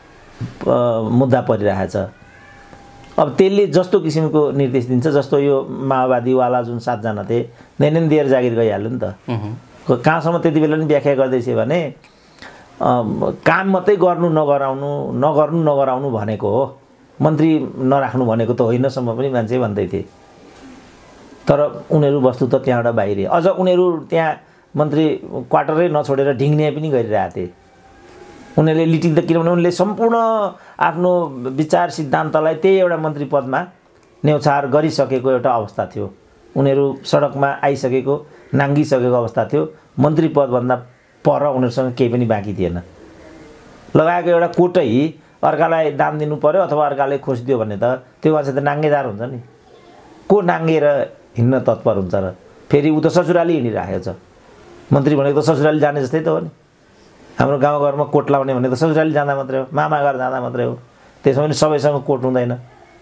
मुद्दा परिरहेछ। अब त्यसले जस्तो किसिमको निर्देश दिन्छ, जस्तो यो माओवादीवाला जुन सातजना थिए नैनन दिएर जागिर गइहाल्यो नि त। कहाँसम्म त्यति बेला पनि व्याख्या गर्दैछ भने काम मात्रै गर्नु नगराउनु नगर्नु नगराउनु भनेको हो, मन्त्री नराख्नु भनेको त होइनसम्म पनि मान्छे भन्दै थिए। तर उनीहरू वस्तु त त्यहाँबाट बाहिरिए। अझ उनीहरू त्यहाँ मन्त्री क्वार्टरै नछोडेर ढिङ्ने पनि गरिरहेको थिए। उनीहरूले लिटिँदा, किनभने उनले सम्पूर्ण आफ्नो विचार सिद्धान्तलाई त्यही एउटा मन्त्री पदमा न्यौछार गरिसकेको एउटा अवस्था थियो। उनीहरू सडकमा आइसकेको नाङ्गिसकेको अवस्था थियो। मन्त्री पदभन्दा पर उनीहरूसँग केही पनि बाँकी थिएन। लगाएको एउटा कोटै अर्कालाई दाम दिनु पर्यो अथवा अर्काले खोसिदियो भने त त्यो मान्छे त नाङ्गेदार हुन्छ नि। को नाङ्गेर हिँड्न तत्पर हुन्छ र? फेरि ऊ त ससुराली हिँडिराखेको छ। मन्त्री भनेको त ससुराली जाने जस्तै त हो नि। हाम्रो गाउँघरमा कोट लाउने भनेको त ससुराली जाँदा मात्रै हो, मामा घर जाँदा मात्रै हो। त्यसमा पनि सबैसँग कोट हुँदैन।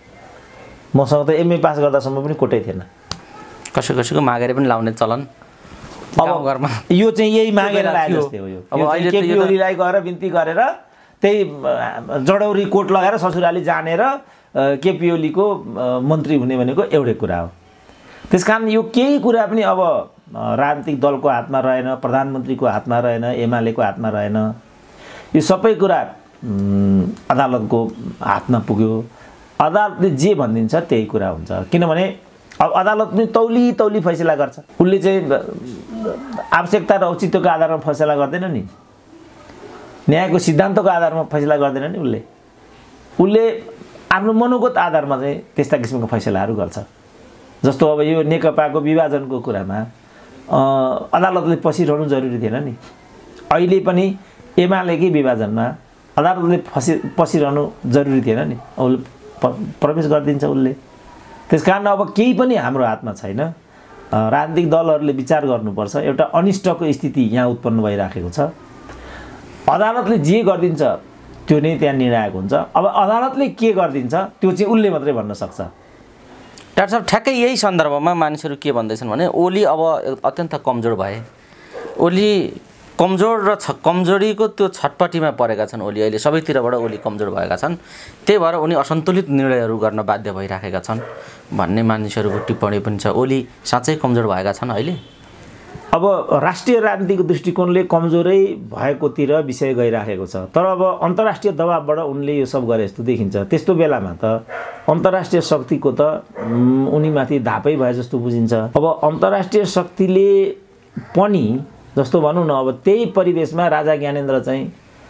मसँग त एमए पास गर्दासम्म पनि कोटै थिएन। कसै कसैको मागेर पनि लाउने चलन गाउँघरमा। यो चाहिँ यही मागेर लाए जस्तै हो। यो अब अहिले केपी ओलीलाई गएर बिन्ती गरेर त्यही जडौरी कोट लगाएर ससुराली जानेर केपी ओलीको मन्त्री हुने भनेको एउटै कुरा हो। त्यसकारण यो केही कुरा पनि अब राजनीतिक दलको हातमा रहेन, प्रधानमन्त्रीको हातमा रहेन, एमालेको हातमा रहेन। यो सबै कुरा अदालतको हातमा पुग्यो। अदालतले जे भनिदिन्छ त्यही कुरा हुन्छ। किनभने अब अदालत पनि तौली तौली फैसला गर्छ। उसले चाहिँ आवश्यकता र औचित्यको आधारमा फैसला गर्दैन नि, न्यायको सिद्धान्तको आधारमा फैसला गर्दैन नि। उसले उसले आफ्नो मनोगत आधारमा चाहिँ त्यस्ता किसिमको फैसलाहरू गर्छ। जस्तो अब यो नेकपाको विभाजनको कुरामा अदालतले पसिरहनु जरुरी थिएन नि। अहिले पनि एमालेकै विभाजनमा अदालतले फसि पसिरहनु जरुरी थिएन नि। उसले प्रवेश गरिदिन्छ उसले। त्यसकारण अब केही पनि हाम्रो हातमा छैन। राजनीतिक दलहरूले विचार गर्नुपर्छ। एउटा अनिष्टको स्थिति यहाँ उत्पन्न भइराखेको छ। अदालतले जे गरिदिन्छ त्यो नै त्यहाँ निर्णायक हुन्छ। अब अदालतले के गरिदिन्छ त्यो चाहिँ उसले मात्रै भन्न सक्छ। डाक्टर साहब, ठ्याक्कै यही सन्दर्भमा मानिसहरू के भन्दैछन् भने ओली अब अत्यन्त कमजोर भए। ओली कमजोर र छ कमजोरीको त्यो छटपटीमा परेका छन्। ओली अहिले सबैतिरबाट ओली कमजोर भएका छन्। त्यही भएर उनी असन्तुलित निर्णयहरू गर्न बाध्य भइराखेका छन् भन्ने मानिसहरूको टिप्पणी पनि छ। ओली साँच्चै कमजोर भएका छन् अहिले? अब राष्ट्रिय राजनीतिको दृष्टिकोणले कमजोरै भएकोतिर विषय गइराखेको छ। तर अब अन्तर्राष्ट्रिय दबावबाट उनले यो सब गरे जस्तो देखिन्छ। त्यस्तो बेलामा त अन्तर्राष्ट्रिय शक्तिको त उनीमाथि धापै भए जस्तो बुझिन्छ। अब अन्तर्राष्ट्रिय शक्तिले पनि जस्तो भनौँ न, अब त्यही परिवेशमा राजा ज्ञानेन्द्र चाहिँ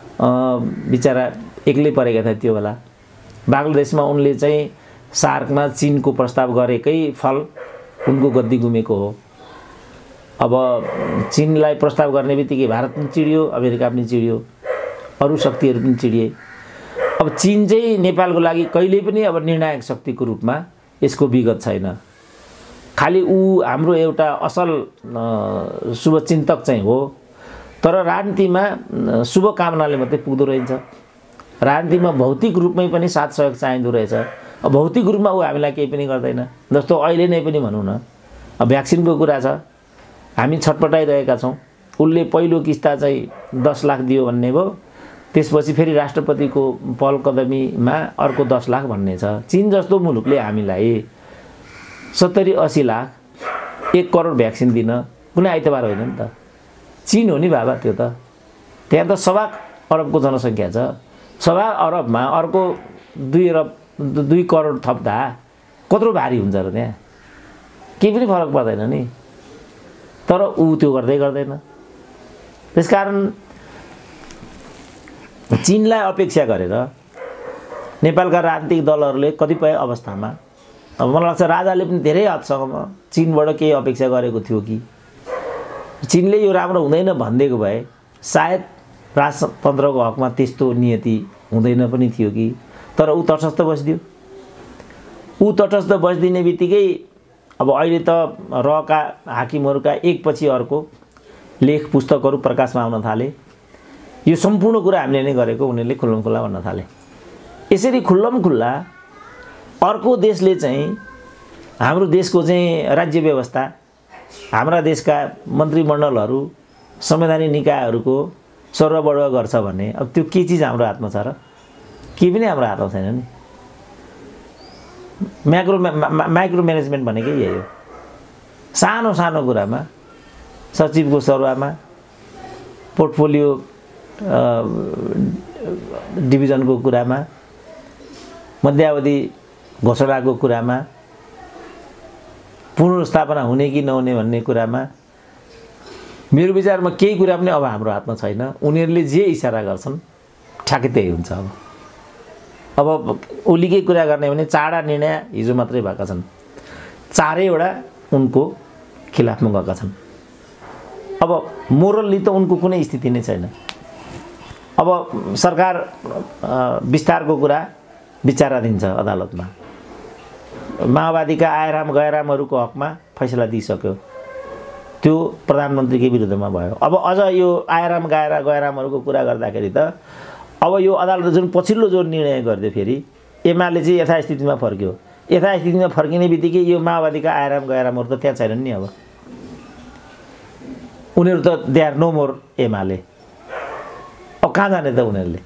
बिचरा एक्लै परेका थिए त्यो बेला। बाङ्लादेशमा उनले चाहिँ सार्कमा चीनको प्रस्ताव गरेकै फल उनको गद्दी गुमेको हो। अब चीनलाई प्रस्ताव गर्ने बित्तिकै भारत पनि चिडियो, अमेरिका पनि चिडियो, अरू शक्तिहरू पनि चिडिए। अब चीन चाहिँ नेपालको लागि कहिल्यै पनि अब निर्णायक शक्तिको रूपमा यसको विगत छैन। खालि ऊ हाम्रो एउटा असल शुभचिन्तक चाहिँ हो। तर राजनीतिमा शुभकामनाले मात्रै पुग्दो रहेछ। राजनीतिमा भौतिक रूपमै पनि साथ सहयोग चाहिँदो रहेछ। अब भौतिक रूपमा ऊ हामीलाई केही पनि गर्दैन। जस्तो अहिले नै पनि भनौँ न, अब भ्याक्सिनको कुरा छ, हामी छटपटाइरहेका छौँ। उसले पहिलो किस्ता चाहिँ दस लाख दियो भन्ने भयो, त्यसपछि फेरि राष्ट्रपतिको पहल कदमीमा अर्को दस लाख भन्ने छ। चीन जस्तो मुलुकले हामीलाई सत्तरी अस्सी लाख एक करोड भ्याक्सिन दिन कुनै आइतबार होइन नि त। चीन हो नि बाबा त्यो त, त्यहाँ त सवा अरबको जनसङ्ख्या छ। सवा अरबमा अर्को दुई अरब दुई करोड थप्दा कत्रो भारी हुन्छ र, त्यहाँ केही पनि फरक पर्दैन नि। तर ऊ त्यो गर्दै गर्दैन। त्यसकारण चीनलाई अपेक्षा गरेर नेपालका राजनीतिक दलहरूले कतिपय अवस्थामा, अब मलाई लाग्छ राजाले पनि धेरै हदसम्म चीनबाट केही अपेक्षा गरेको थियो कि चीनले यो राम्रो हुँदैन भनिदिएको भए सायद राजतन्त्रको हकमा त्यस्तो नियति हुँदैन पनि थियो कि। तर ऊ तटस्थ बसिदियो। ऊ तटस्थ बसिदिने बित्तिकै अब अहिले त रहका हाकिमहरूका एकपछि अर्को लेख पुस्तकहरू प्रकाशमा आउन थाले। यो सम्पूर्ण कुरा हामीले नै गरेको उनीहरूले खुल्लम खुल्ला भन्न थाले। यसरी खुल्लम खुल्ला अर्को देशले चाहिँ हाम्रो देशको चाहिँ राज्य व्यवस्था, हाम्रा देशका मन्त्रीमण्डलहरू, संवैधानिक निकायहरूको सर्वबढुवा गर्छ भने अब त्यो के चिज हाम्रो हातमा छ र? केही पनि हाम्रो हातमा छैन नि। म्याक्रो माइक्रो म्यानेजमेन्ट भनेकै यही हो। सानो सानो कुरामा, सचिवको सरुवामा, पोर्टफोलियो डिभिजनको कुरामा, मध्यावधि घोषणाको कुरामा, पुनर्स्थापना हुने कि नहुने भन्ने कुरामा मेरो विचारमा केही कुरा पनि अब हाम्रो हातमा छैन। उनीहरूले जे इसारा गर्छन् ठ्याक्कै त्यही हुन्छ। अब अब ओलीकै कुरा गर्ने भने चारवटा निर्णय हिजो मात्रै भएका छन्, चारैवटा उनको खिलाफमा गएका छन्। अब मोरल्ली त उनको कुनै स्थिति नै छैन। अब सरकार विस्तारको कुरा विचाराधीन छ अदालतमा। माओवादीका आयराम गैरामहरूको हकमा फैसला दिइसक्यो, त्यो प्रधानमन्त्रीकै विरुद्धमा भयो। अब अझ यो आयराम गायरा गैरामहरूको कुरा गर्दाखेरि त अब यो अदालतले जुन पछिल्लो जो निर्णय गरिदियो फेरि एमाले चाहिँ यथास्थितिमा फर्क्यो। यथास्थितिमा फर्किने बित्तिकै यो माओवादीका आयराम गैरामहरू त त्यहाँ छैनन् नि। अब उनीहरू त दे आर नो मोर एमाले। अब कहाँ जाने त उनीहरूले?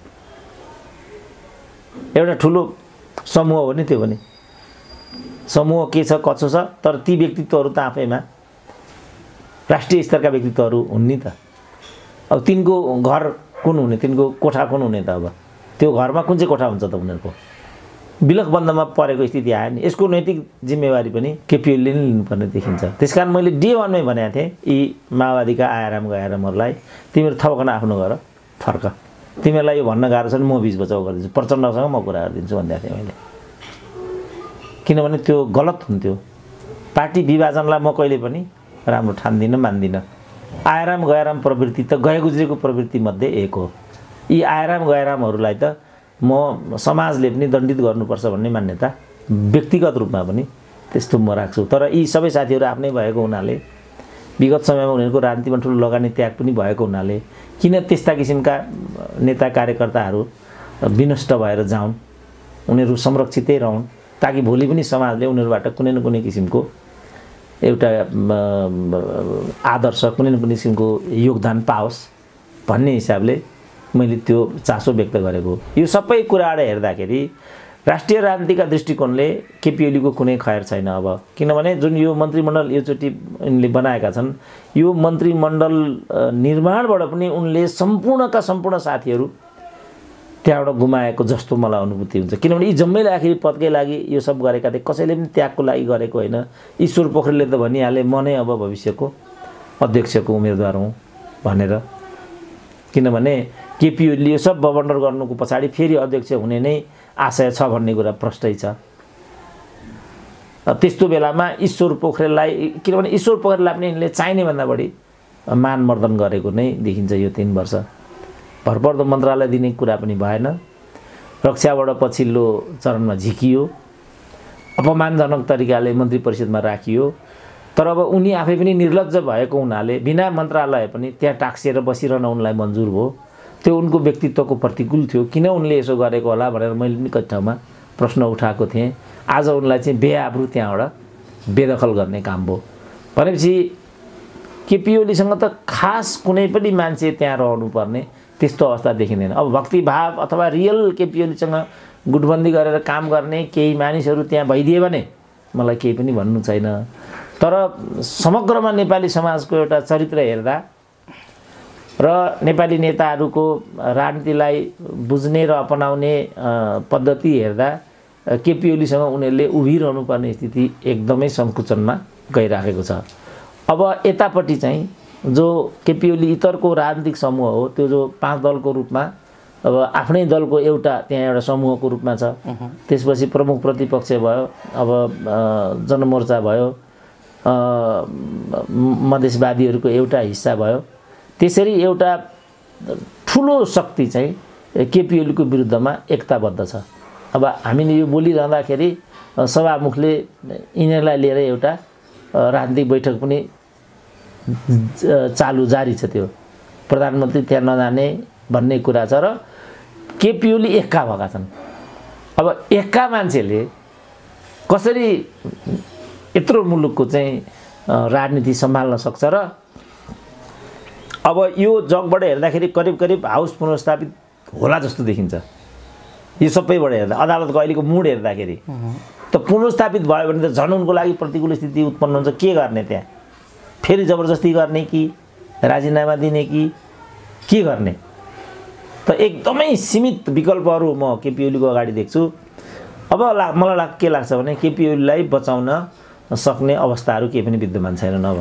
एउटा ठुलो समूह हो नि त्यो पनि। समूह के छ कच्चो छ, तर ती व्यक्तित्वहरू त आफैमा राष्ट्रिय स्तरका व्यक्तित्वहरू हुन् नि त। अब तिनको घर कुन हुने, तिनको कोठा कुन हुने त? अब त्यो घरमा कुन चाहिँ कोठा हुन्छ त उनीहरूको? विलकबन्दमा परेको स्थिति आयो नि। यसको नैतिक जिम्मेवारी पनि केपिओलले नै लिनुपर्ने देखिन्छ। त्यसकारण मैले डे वानमै भनेको थिएँ यी माओवादीका आयराम गैरामहरूलाई तिमीहरू थपकन आफ्नो गर, फर्क। तिमीहरूलाई यो भन्न गाह्रो छ भने म बिच बचाउ गरिदिन्छु, प्रचण्डसँग म कुरा गरिदिन्छु भनिदिएको थिएँ मैले। किनभने त्यो गलत हुन्थ्यो। पार्टी विभाजनलाई म कहिले पनि राम्रो ठान्दिनँ, मान्दिनँ। आयराम गैराम प्रवृत्ति त गए गुज्रेको प्रवृत्तिमध्ये एक हो। यी आयराम गैरामहरूलाई त म समाजले पनि दण्डित गर्नुपर्छ भन्ने मान्यता व्यक्तिगत रूपमा पनि त्यस्तो म राख्छु। तर यी सबै साथीहरू आफ्नै भएको हुनाले, विगत समयमा उनीहरूको राजनीतिमा ठुलो लगानी त्याग पनि भएको हुनाले किन त्यस्ता किसिमका नेता कार्यकर्ताहरू विनष्ट भएर जाउन्, उनीहरू संरक्षितै रहन्, ताकि भोलि पनि समाजले उनीहरूबाट कुनै न कुनै किसिमको एउटा आदर्श, कुनै न कुनै किसिमको योगदान पाओस् भन्ने हिसाबले मैले त्यो चासो व्यक्त गरेको। यो सबै कुराबाट हेर्दाखेरि राष्ट्रिय राजनीतिका दृष्टिकोणले केपी ओलीको कुनै खैर छैन अब। किनभने जुन यो मन्त्रीमण्डल योचोटि उनले बनाएका छन्, यो मन्त्रीमण्डल निर्माणबाट पनि उनले सम्पूर्णका सम्पूर्ण साथीहरू त्यहाँबाट गुमाएको जस्तो मलाई अनुभूति हुन्छ। किनभने यी जम्मैले आखिर पदकै लागि यो सब गरेका थिए, कसैले पनि त्यागको लागि गरेको होइन। ईश्वर पोखरेलले त भनिहाले म नै अब भविष्यको अध्यक्षको उम्मेदवार हुँ भनेर। किनभने केपी ओलीले यो सब बबन्डर गर्नुको पछाडि फेरि अध्यक्ष हुने नै आशय छ भन्ने कुरा प्रष्टै छ। त्यस्तो बेलामा ईश्वर पोखरेललाई, किनभने ईश्वर पोखरेललाई पनि यिनले चाहिने भन्दा बढी मानमर्दन गरेको नै देखिन्छ यो तीन वर्ष। भरपर्दो मन्त्रालय दिने कुरा पनि भएन, रक्षाबाट पछिल्लो चरणमा झिकियो, अपमानजनक तरिकाले मन्त्री परिषदमा राखियो। तर अब उनी आफै पनि निर्लज्ज भएको हुनाले बिना मन्त्रालय पनि त्यहाँ टाक्सिएर बसिरहन उनलाई मन्जुर भयो। त्यो उनको व्यक्तित्वको प्रतिकूल थियो। किन उनले यसो गरेको होला भनेर मैले पनि कति ठाउँमा प्रश्न उठाएको थिएँ। आज उनलाई चाहिँ बेआब्रु त्यहाँबाट बेदखल गर्ने काम भयो। भनेपछि केपी ओलीसँग त खास कुनै पनि मान्छे त्यहाँ रहनुपर्ने त्यस्तो अवस्था देखिँदैन। अब भक्तिभाव अथवा रियल केपी ओलीसँग गुटबन्दी गरेर काम गर्ने केही मानिसहरू त्यहाँ भइदिए भने मलाई केही पनि भन्नु छैन। तर समग्रमा नेपाली समाजको एउटा चरित्र हेर्दा र नेपाली नेताहरूको राजनीतिलाई बुझ्ने र अपनाउने पद्धति हेर्दा केपी ओलीसँग उनीहरूले उभिरहनु पर्ने स्थिति एकदमै सङ्कुचनमा गइराखेको छ। अब यतापट्टि चाहिँ जो केपी ओली इतरको राजनीतिक समूह हो त्यो जो पाँच दलको रूपमा अब आफ्नै दलको एउटा त्यहाँ एउटा समूहको रूपमा छ। त्यसपछि प्रमुख प्रतिपक्ष भयो, अब जनमोर्चा भयो, मधेसवादीहरूको एउटा हिस्सा भयो। त्यसरी एउटा ठुलो शक्ति चाहिँ केपी ओलीको विरुद्धमा एकताबद्ध छ। अब हामीले यो बोलिरहँदाखेरि सभामुखले यिनीहरूलाई लिएर एउटा राजनीतिक बैठक पनि चालु जारी छ। त्यो प्रधानमन्त्री त्यहाँ नजाने भन्ने कुरा छ र केपी ओली एक्का भएका छन्। अब एक्का मान्छेले कसरी यत्रो मुलुकको चाहिँ राजनीति सम्हाल्न सक्छ र अब यो जगबाट हेर्दाखेरि करिब करिब हाउस पुनर्स्थापित होला जस्तो देखिन्छ। यो सबैबाट हेर्दा अदालतको अहिलेको मुड हेर्दाखेरि त पुनर्स्थापित भयो भने त झन् उनको लागि प्रतिकूल स्थिति उत्पन्न हुन्छ। के गर्ने त्यहाँ? फेरि जबरजस्ती गर्ने कि राजीनामा दिने कि के गर्ने? त एकदमै सीमित विकल्पहरू म केपी ओलीको अगाडि देख्छु। अब ला मलाई लाग के लाग्छ भने केपी ओलीलाई बचाउन सक्ने अवस्थाहरू केही पनि विद्यमान छैनन्।